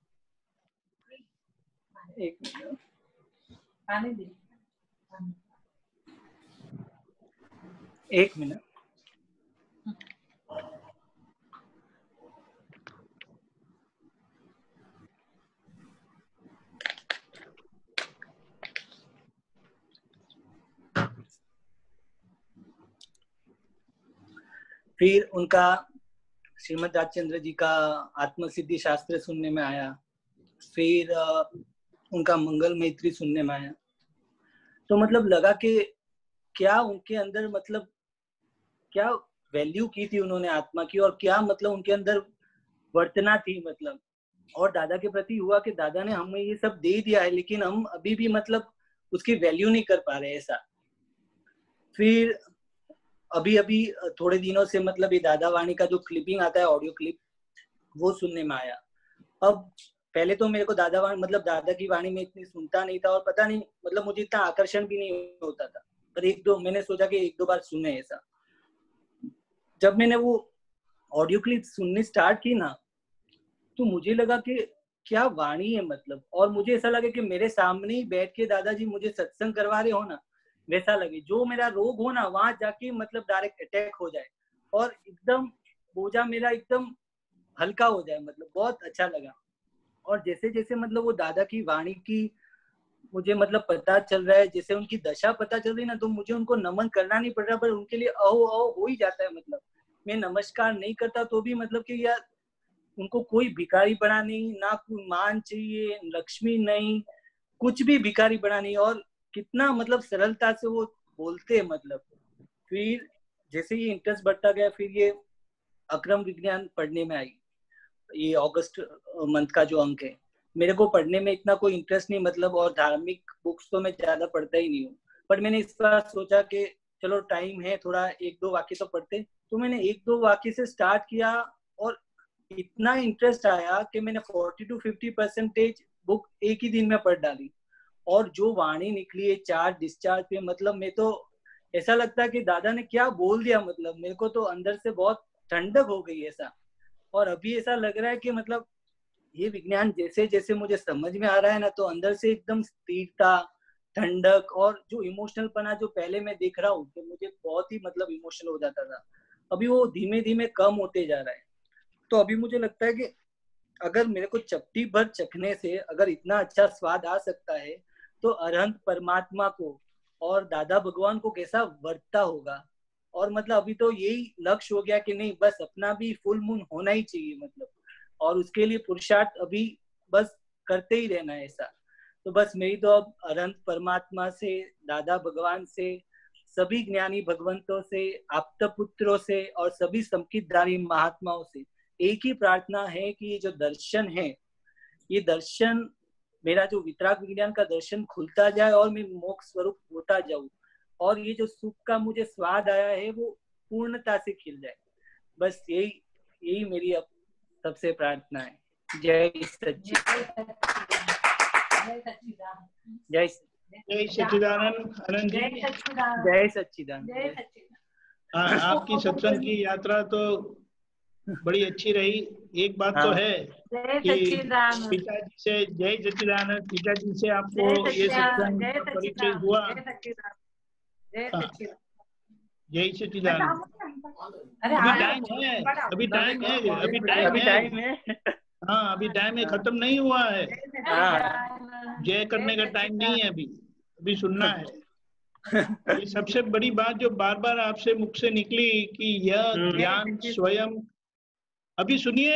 एक मिनट आने दे, एक मिनट। फिर उनका श्रीमद राजचंद्र जी का आत्मसिद्धि शास्त्र सुनने में आया। फिर उनका मंगल मैत्री सुनने में आया। तो मतलब लगा कि क्या उनके अंदर मतलब क्या वैल्यू की थी उन्होंने आत्मा की, और क्या मतलब उनके अंदर वर्तना थी मतलब। और दादा के प्रति हुआ कि दादा ने हमें ये सब दे दिया है लेकिन हम अभी भी मतलब उसकी वैल्यू नहीं कर पा रहे, ऐसा। फिर अभी अभी थोड़े दिनों से मतलब ये दादा वाणी का जो क्लिपिंग आता है, ऑडियो क्लिप, वो सुनने में आया। अब पहले तो मेरे को दादा वाणी मतलब दादा की वाणी में इतनी सुनता नहीं था और पता नहीं मतलब मुझे इतना आकर्षण भी नहीं होता था, पर एक दो मैंने सोचा कि एक दो बार सुने ऐसा। जब मैंने वो ऑडियो क्लिप सुननी स्टार्ट की ना, तो मुझे लगा कि क्या वाणी है मतलब। और मुझे ऐसा लगा कि मेरे सामने ही बैठ के दादाजी मुझे सत्संग करवा रहे हो ना, वैसा लगे। जो मेरा रोग हो ना वहां जाके मतलब डायरेक्ट अटैक हो जाए और एकदम बोझा मेरा एकदम हल्का हो जाए, मतलब बहुत अच्छा लगा। और जैसे जैसे मतलब वो दादा की वाणी की मुझे मतलब पता चल रहा है, जैसे उनकी दशा पता चल रही ना, तो मुझे उनको नमन करना नहीं पड़ रहा, पर उनके लिए अहो अहो हो ही जाता है। मतलब मैं नमस्कार नहीं करता तो भी मतलब कि यार उनको कोई भिखारी बना नहीं, ना कोई मान चाहिए, लक्ष्मी नहीं, कुछ भी भिखारी बना नहीं। और कितना मतलब सरलता से वो बोलते हैं मतलब। फिर जैसे ये इंटरेस्ट बढ़ता गया, फिर ये अक्रम विज्ञान पढ़ने में आई। ये अगस्त मंथ का जो अंक है, मेरे को पढ़ने में इतना कोई इंटरेस्ट नहीं मतलब, और धार्मिक बुक्स तो मैं ज्यादा पढ़ता ही नहीं हूँ। पर मैंने इस बार सोचा कि चलो टाइम है, थोड़ा एक दो वाक्य तो पढ़ते। तो मैंने एक दो वाक्य से स्टार्ट किया और इतना इंटरेस्ट आया कि मैंने forty to fifty percentage book एक ही दिन में पढ़ डाली। और जो वाणी निकली है चार डिस्चार्ज पे, मतलब मैं तो ऐसा लगता है कि दादा ने क्या बोल दिया, मतलब मेरे को तो अंदर से बहुत ठंडक हो गई ऐसा। और अभी ऐसा लग रहा है कि मतलब ये विज्ञान जैसे जैसे मुझे समझ में आ रहा है ना, तो अंदर से एकदम स्थिरता, ठंडक, और जो इमोशनल पना जो पहले मैं देख रहा हूँ कि मुझे बहुत ही मतलब इमोशनल हो जाता था, अभी वो धीमे धीमे कम होते जा रहा है। तो अभी मुझे लगता है कि अगर मेरे को चपटी भर चखने से अगर इतना अच्छा स्वाद आ सकता है, तो अरहंत परमात्मा को और दादा भगवान को कैसा वर्तता होगा। और मतलब अभी तो यही लक्ष्य हो गया कि नहीं, बस अपना भी फुल मून होना ही चाहिए मतलब, और उसके लिए पुरुषार्थ अभी बस करते ही रहना है ऐसा। तो बस मेरी तो अब अनंत परमात्मा से, दादा भगवान से, सभी ज्ञानी भगवंतों से, आप्त पुत्रों से और सभी संकीर्तधारी महात्माओं से एक ही प्रार्थना है कि ये जो दर्शन है, ये दर्शन, मेरा जो वितराग विज्ञान का दर्शन खुलता जाए और मैं मोक्ष स्वरूप होता जाऊं, और ये जो सुख का मुझे स्वाद आया है वो पूर्णता से खिल जाए। बस यही यही मेरी अब सबसे प्रार्थना है। जय सच्चिदानंद। जय जय सच्चिदानंद आनंद जी। जय सच्चिदानंद। आपकी सत्संग की यात्रा तो बड़ी अच्छी रही। एक बात तो है कि पिताजी से, जय सच्चिदानंद, पिताजी से आपको ये सत्संग का परिचय हुआ। जय सच्चिदानंद। अभी टाइम है, अभी टाइम है, अभी टाइम है, हाँ अभी टाइम है, खत्म नहीं हुआ है। जय करने का टाइम नहीं है, अभी अभी सुनना है। ये सबसे बड़ी बात जो बार बार आपसे मुख से निकली कि यह ज्ञान स्वयं, अभी सुनिए।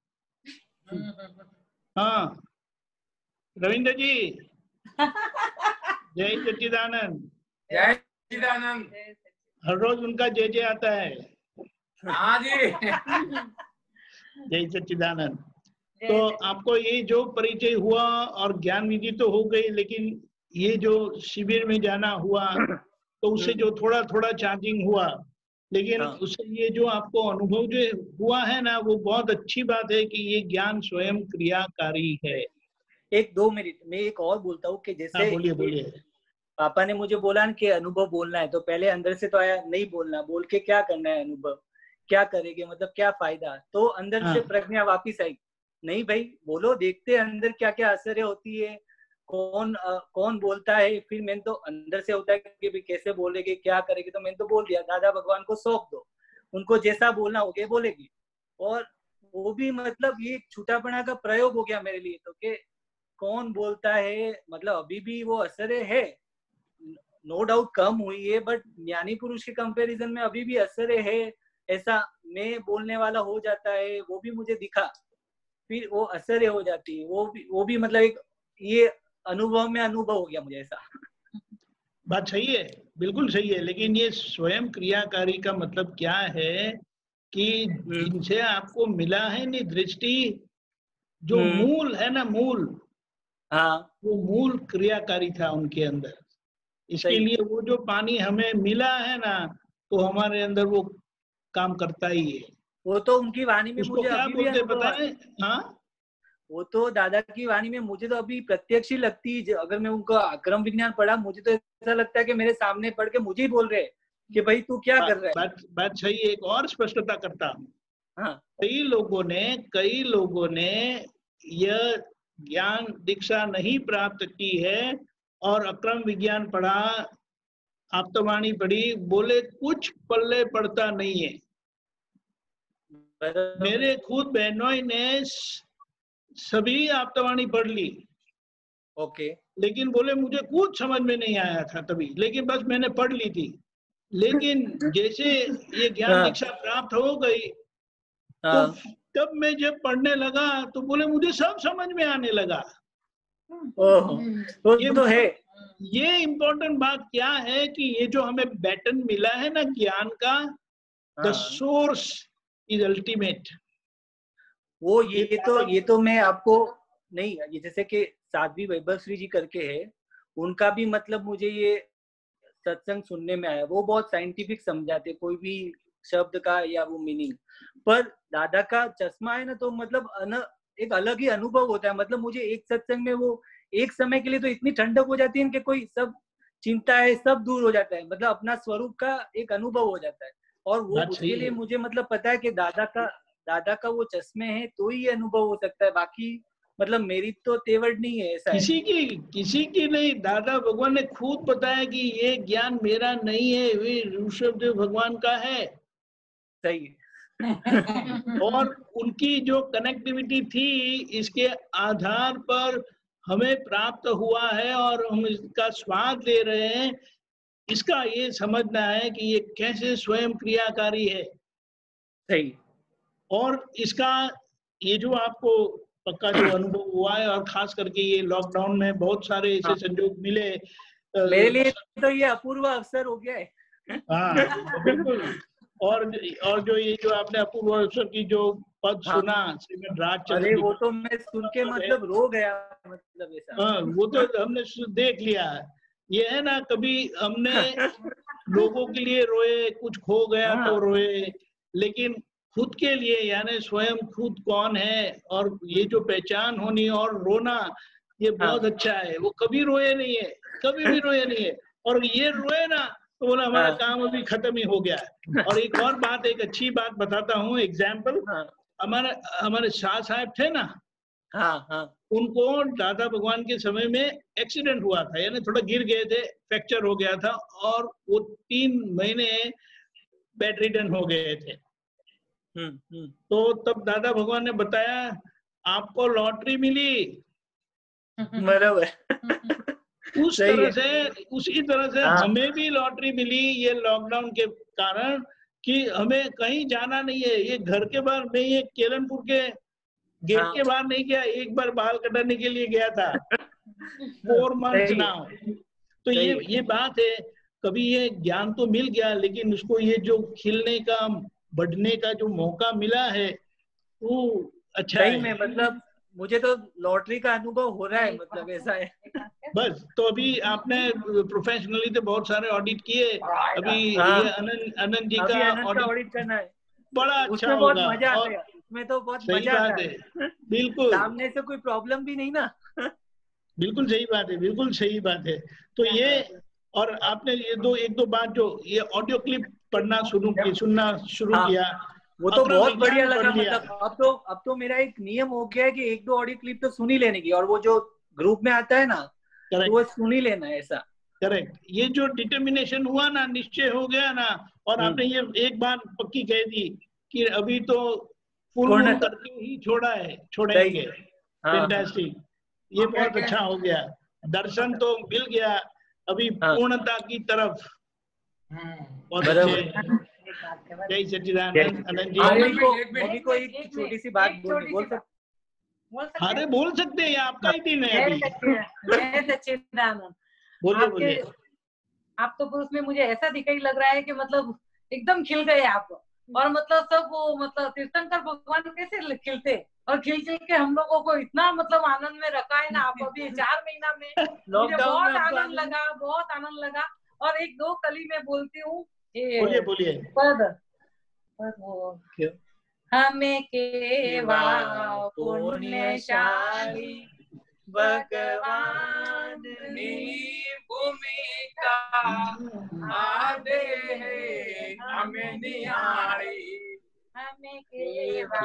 हाँ रविंद्र जी, जय सच्चिदानंद। जय सच्चिदानंद। हर रोज उनका जय जय आता है। हाँ जी। जय सच्चिदानंद। तो आपको ये जो परिचय हुआ और ज्ञान विधि तो हो गई, लेकिन ये जो शिविर में जाना हुआ तो उससे जो थोड़ा थोड़ा चार्जिंग हुआ, लेकिन हाँ। उससे ये जो आपको अनुभव जो हुआ है ना, वो बहुत अच्छी बात है कि ये ज्ञान स्वयं क्रियाकारी है। एक दो मिनट में एक और बोलता हूँ कि जैसे हाँ, बोलिए बोलिए। पापा ने मुझे बोला कि अनुभव बोलना है, तो पहले अंदर से तो आया नहीं बोलना, बोल के क्या करना है, अनुभव क्या करेंगे, मतलब क्या फायदा। तो अंदर हाँ। से प्रज्ञा वापिस आई, नहीं भाई बोलो, देखते हैं अंदर क्या क्या असर होती है, कौन आ, कौन बोलता है। फिर मैंने तो अंदर से होता है कि भाई कैसे बोलेगे, क्या करेगी, तो मैंने तो बोल दिया दादा भगवान को सौंप दो, उनको जैसा बोलना हो गया बोलेगी। और वो भी मतलब ये छूटापना का प्रयोग हो गया मेरे लिए, तो कि कौन बोलता है, मतलब अभी भी वो असर है, नो डाउट कम हुई है, बट ज्ञानी पुरुष के कंपैरिजन में अभी भी असर है। ऐसा मैं बोलने वाला हो जाता है, वो भी मुझे दिखा, फिर वो असर हो जाती है, वो भी वो भी मतलब एक ये अनुभव में अनुभव हो गया मुझे। ऐसा बात सही है, बिल्कुल सही है, लेकिन ये स्वयं क्रियाकारी का मतलब क्या है कि जिनसे आपको मिला है नहीं दृष्टि, जो मूल है ना, मूल, हाँ वो मूल क्रियाकारी था उनके अंदर। इसके लिए वो जो पानी हमें मिला है ना, तो हमारे अंदर वो काम करता ही है। वो तो उनकी वाणी में मुझे क्या अभी बोलते भी पता है? हाँ वो तो दादा की वाणी में मुझे तो अभी प्रत्यक्ष ही लगती है। अगर मैं उनका अक्रम विज्ञान पढ़ा, मुझे तो ऐसा लगता है कि मेरे सामने पढ़ के मुझे ही बोल रहे कि भाई तू क्या कर रहा है। बात बात सही है। एक और स्पष्टता करता हूँ, हाँ। कई लोगों ने कई लोगों ने यह ज्ञान दीक्षा नहीं प्राप्त की है और अक्रम विज्ञान पढ़ा, आप्तवाणी पढ़ी, बोले कुछ पल्ले पड़ता नहीं है। मेरे खुद बहनोई ने सभी आप्तवाणी पढ़ ली, ओके, लेकिन बोले मुझे कुछ समझ में नहीं आया था तभी, लेकिन बस मैंने पढ़ ली थी। लेकिन जैसे ये ज्ञान दीक्षा प्राप्त हो गई, तो तब मैं जब पढ़ने लगा तो बोले मुझे सब समझ में आने लगा। तो ये तो है। ये इम्पोर्टेंट बात क्या है कि ये जो हमें बैटन मिला है ना ज्ञान का, द सोर्स इज अल्टीमेट। वो ये तो ये तो मैं आपको नहीं, ये जैसे कि साध्वी वैभव श्री जी करके है, उनका भी मतलब मुझे ये सत्संग सुनने में आया, वो बहुत साइंटिफिक समझाते कोई भी शब्द का या वो मीनिंग। पर दादा का चश्मा है ना, तो मतलब अन, एक अलग ही अनुभव होता है। मतलब मुझे एक सत्संग में वो एक समय के लिए तो इतनी ठंडक हो जाती है कि कोई सब चिंता है सब दूर हो जाता है, मतलब अपना स्वरूप का एक अनुभव हो जाता है। और वो उसके लिए मुझे मतलब पता है कि दादा का दादा का वो चश्मे हैं तो ही अनुभव हो सकता है, बाकी मतलब मेरी तो तेवड़ नहीं है। ऐसा किसी है। की किसी की नहीं, दादा भगवान ने खुद बताया कि ये ज्ञान मेरा नहीं है, वे ऋषभदेव भगवान का है। सही है। और उनकी जो कनेक्टिविटी थी, इसके आधार पर हमें प्राप्त हुआ है और हम इसका स्वाद ले रहे हैं। इसका ये समझना है कि ये कैसे स्वयं क्रियाकारी है। सही। और इसका ये जो आपको पक्का जो अनुभव हुआ है, और खास करके ये लॉकडाउन में बहुत सारे ऐसे संयोग मिले। मेरे लिए तो ये अपूर्व अवसर हो गया है। हाँ बिल्कुल। और और जो ये जो आपने अपूर्व अवसर की जो पद हाँ। सुना श्रीमद् राजचंद्र, अरे वो तो मैं सुन के मतलब रो गया, मतलब ऐसा। हाँ वो तो हमने देख लिया। ये है ना, कभी हमने लोगों के लिए रोए, कुछ खो गया हाँ। तो रोए, लेकिन खुद के लिए, यानी स्वयं खुद कौन है और ये जो पहचान होनी और रोना, ये बहुत हाँ। अच्छा है। वो कभी रोए नहीं है, कभी भी रोए नहीं है, और ये रोए ना तो बोला हमारा हाँ। काम अभी खत्म ही हो गया है। और एक और बात, एक अच्छी बात बताता हूँ, एग्जाम्पल। हाँ। हमारे हमारे शाह साहब थे ना, हाँ हाँ उनको दादा भगवान के समय में एक्सीडेंट हुआ था, यानी थोड़ा गिर गए थे, फ्रैक्चर हो गया था, और वो तीन महीने बेड रिडन हो गए थे। हम्म हम्म तो तब दादा भगवान ने बताया आपको लॉटरी मिली। बराबर। उस सही तरह है। से, उसी तरह से हाँ। हमें भी लॉटरी मिली ये लॉकडाउन के कारण, कि हमें कहीं जाना नहीं है। ये घर के बाहर, मैं ये केलनपुर के गेट हाँ। के बाहर नहीं गया, एक बार बाल कटाने के लिए गया था, फोर मंथ्स सही है। नाउ। तो सही ये है। ये बात है, कभी ये ज्ञान तो मिल गया, लेकिन उसको ये जो खिलने का, बढ़ने का जो मौका मिला है, वो अच्छा सही है। में मतलब मुझे तो लॉटरी का अनुभव हो रहा है, मतलब ऐसा है। बस तो अभी आपने प्रोफेशनली तो बहुत सारे ऑडिट किए, अभी हाँ। ये अनंत अनंत जी अभी का अनंत का ऑडिट ऑडिट करना है, बड़ा अच्छा उसमें बहुत होगा। मजा आता और है, उसमें तो बहुत सही मजा बात आता है, है। बिल्कुल सामने से कोई प्रॉब्लम भी नहीं ना। बिल्कुल सही बात है, बिल्कुल सही बात है। तो ये, और आपने ये दो एक दो बात, जो ये ऑडियो क्लिप पढ़ना शुरू की, सुनना शुरू हाँ। किया, वो तो अपना बहुत बढ़िया विज्ञान लगा। पढ़ लिया। मतलब अब तो अब तो मेरा एक नियम हो गया है कि एक दो ऑडियो क्लिप तो सुन ही लेने की, और वो जो ग्रुप में आता है ना, तो वो सुन ही लेना है, ऐसा। करेक्ट। ये जो डिटर्मिनेशन हुआ ना, निश्चय हो गया ना, और आपने ये एक बात पक्की कह दी कि अभी तो फुल मून पूर्णतः। करके ही छोड़ा है, छोड़ेंगे। हाँ। फैंटास्टिक, ये बहुत अच्छा हो गया। दर्शन तो मिल गया, अभी हाँ। पूर्णता की तरफ। बहुत बराबर। अच्छे। जय सच्चिदानंद। अनंत जी, मम्मी को मम्मी को एक छोटी सी बात बोलनी, बोल सकते? अरे बोल सकते हैं, आपका ही दिन है अभी। जय सच्चिदानंद। बोलिए आपके बोलिए। आप तो पुरुष में मुझे ऐसा दिखाई लग रहा है कि मतलब एकदम खिल गए आप, और मतलब सब वो मतलब तीर्थंकर भगवान कैसे खिलते, और खिल खिल के हम लोगों को इतना मतलब आनंद में रखा है ना आप अभी चार महीना में। मुझे बहुत आनंद लगा, बहुत आनंद लगा। और एक दो कली में बोलती हूँ, बोलिए बोलिए। पद पद वो हमें केवा पुण्यशाली भगवान ने भूमिका आदे है हमें निहारी, हमें केवा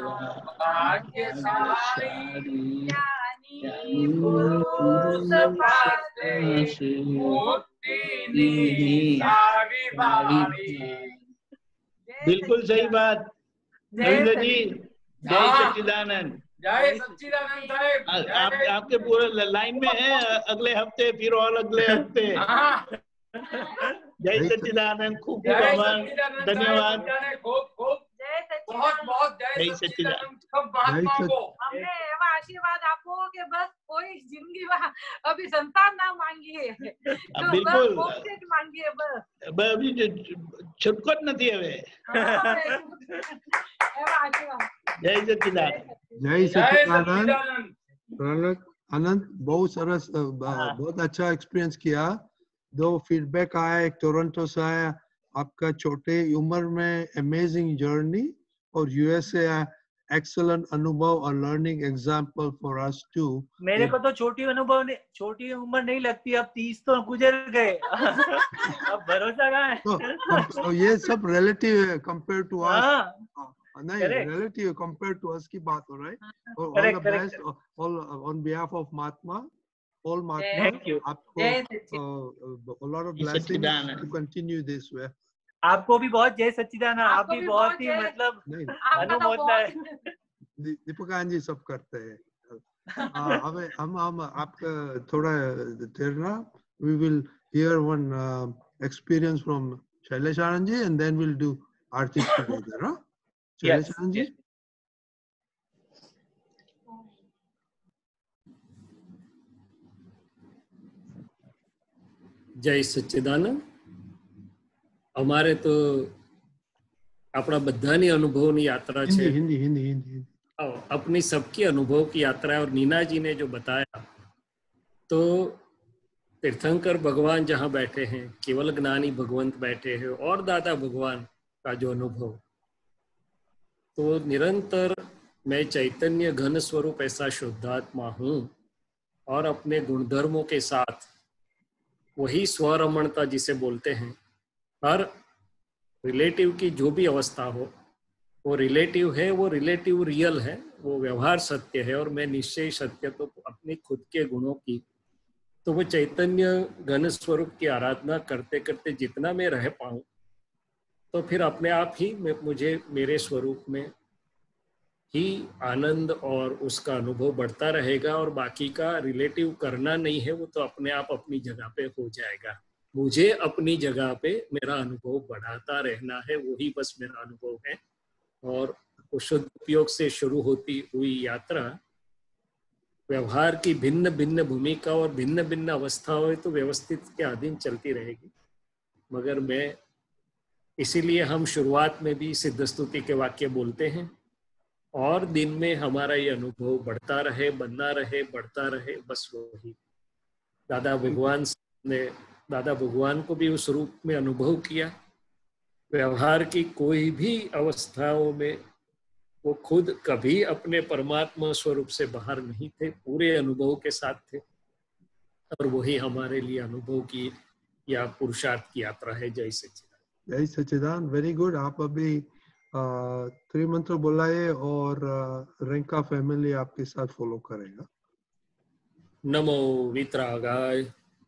भाग्यशाली ज्ञानी पुरुष पाते मुक्ति निसारी बारी। बिल्कुल सही बात रविंद्र जी। जय सच्चिदानंद। जय सच्चिदानंद साहब। आप आपके पूरे लाइन में है, अगले हफ्ते फिर और अगले हफ्ते। जय सच्चिदानंद, खूब खूब आभार, धन्यवाद। खूब खूब बहुत बहुत जय सच्चिदानंद सब महात्माओं को। हमने एवा आशीर्वाद आपको कि बस कोई जिंदगी में अभी संतान ना मांगिए, तो बिल्कुल बस मांगिए बस। अभी छुटको नहीं हवे। जय सच्चिदानंद। जय सच्चिदानंद। प्रणत अनंत, बहुत सरस, बहुत अच्छा एक्सपीरियंस किया। दो फीडबैक आया, एक टोरंटो से आया, आपका छोटे उम्र में अमेजिंग जर्नी, और यूएसए एक्सीलेंट अनुभव और learning example for us too. मेरे को तो छोटी अनुभव नहीं, छोटी उम्र नहीं लगती, अब तीस तो गुजर गए। अब भरोसा कहाँ है? तो, तो ये सब रिलेटिव है कंपेयर टू अस। नहीं, Correct. Relative compare to us की बात हो रहा है। All the Correct, correct. Best, all on behalf of mahatma, all mahatma, Thank you. आपको a lot of blessings to continue this way. आपको भी बहुत जय सच्चिदानंद। आप भी बहुत ही मतलब नहीं, अनुभव है। दीपिका जी सब करते हैं। हमें हम हम आपका थोड़ा ठहरना, we will hear one uh, experience from Shailesh Anand ji, and then we'll do Aarti together, huh? Shailesh Anand ji. જય સચ્ચિદાનંદ. અમારે તો આપણા બધાની અનુભવની यात्रा છે. हिंदी हिंदी हिंदी अपनी सबकी अनुभव की यात्रा है. और नीना जी ने जो बताया, तो तीर्थंकर भगवान जहाँ बैठे हैं, केवल ज्ञानी भगवंत बैठे हैं, और दादा भगवान का जो अनुभव, तो निरंतर मैं चैतन्य घन स्वरूप ऐसा शुद्धात्मा हूँ, और अपने गुणधर्मों के साथ वही स्वरमणता जिसे बोलते हैं, हर रिलेटिव की जो भी अवस्था हो वो रिलेटिव है, वो रिलेटिव रियल है, वो व्यवहार सत्य है, और मैं निश्चय सत्य तो अपने खुद के गुणों की, तो वो चैतन्य घन स्वरूप की आराधना करते करते जितना मैं रह पाऊँ, तो फिर अपने आप ही मैं मुझे मेरे स्वरूप में ही आनंद और उसका अनुभव बढ़ता रहेगा, और बाकी का रिलेटिव करना नहीं है, वो तो अपने आप अपनी जगह पे हो जाएगा. मुझे अपनी जगह पे मेरा अनुभव बढ़ाता रहना है, वही बस मेरा अनुभव है. और शुद्ध उपयोग से शुरू होती हुई यात्रा व्यवहार की भिन्न भिन्न भूमिका और भिन्न भिन्न अवस्थाओं तो व्यवस्थित के अधीन चलती रहेगी. मगर मैं इसीलिए हम शुरुआत में भी सिद्ध स्तुति के वाक्य बोलते हैं, और दिन में हमारा ये अनुभव बढ़ता रहे, बनना रहे, बढ़ता रहे, बस वही. दादा भगवान ने दादा भगवान को भी उस रूप में अनुभव किया. व्यवहार की कोई भी अवस्थाओं में वो खुद कभी अपने परमात्मा स्वरूप से बाहर नहीं थे, पूरे अनुभव के साथ थे, और वही हमारे लिए अनुभव की या पुरुषार्थ की यात्रा है. जय सच्चिदानंद. जय सच्चिदानंद. Very good. आप अभी त्रिमंत्र बोलाए, और रेंका फैमिली आपके साथ फॉलो करेगा. नमो वितरागाय,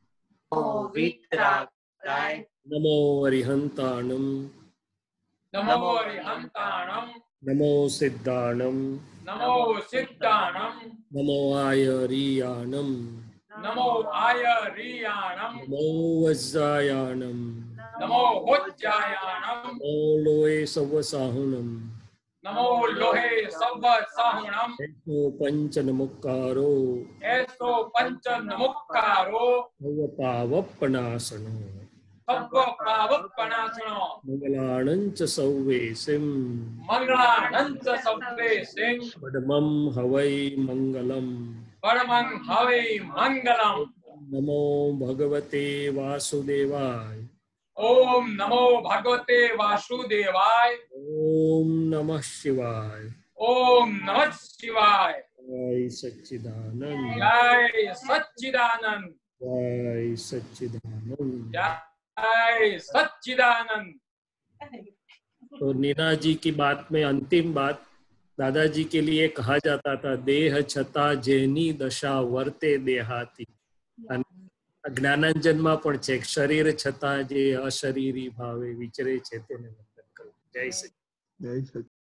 वितरागाय, नमो अरिहंताणम, नमो अरिहंताणम, नमो सिद्धाणम, नमो सिद्धाणम, नमो आयरियाणम, नमो आयरियाणम, नमो वज्रायाणम, नमो वज्रायाणम, नमो लोए सवसाहुणम, नमो लोहे सवसाहुणम, एसो पंचनमुक्कारो, एसो पंचनमुक्कारो, भवपावपनासनो, भवपावपनासनो, मंगलाणंच सौवेसिम, मंगलानंच सव्वेसिं, पद्मं हवै मंगलम, परमं हवै मंगलम. नमो भगवते वासुदेवाय, ओम नमो भगवते वासुदेवाय, ओम नमः शिवाय, ओम नमः शिवाय. जय सच्चिदानंद, जय सच्चिदानंद, जय सच्चिदानंद. जय सच्चिदानंद. तो नीना जी की बात में अंतिम बात, दादाजी के लिए कहा जाता था, देह छता जेनी दशा वर्ते देहाती. જ્ઞાનાંજનમાં પણ છે, શરીર છતાં જે અશરીરી ભાવે વિચરે છે તેને વંદન કરવું. જય સચ્ચિદાનંદ. જય સચ્ચિદાનંદ.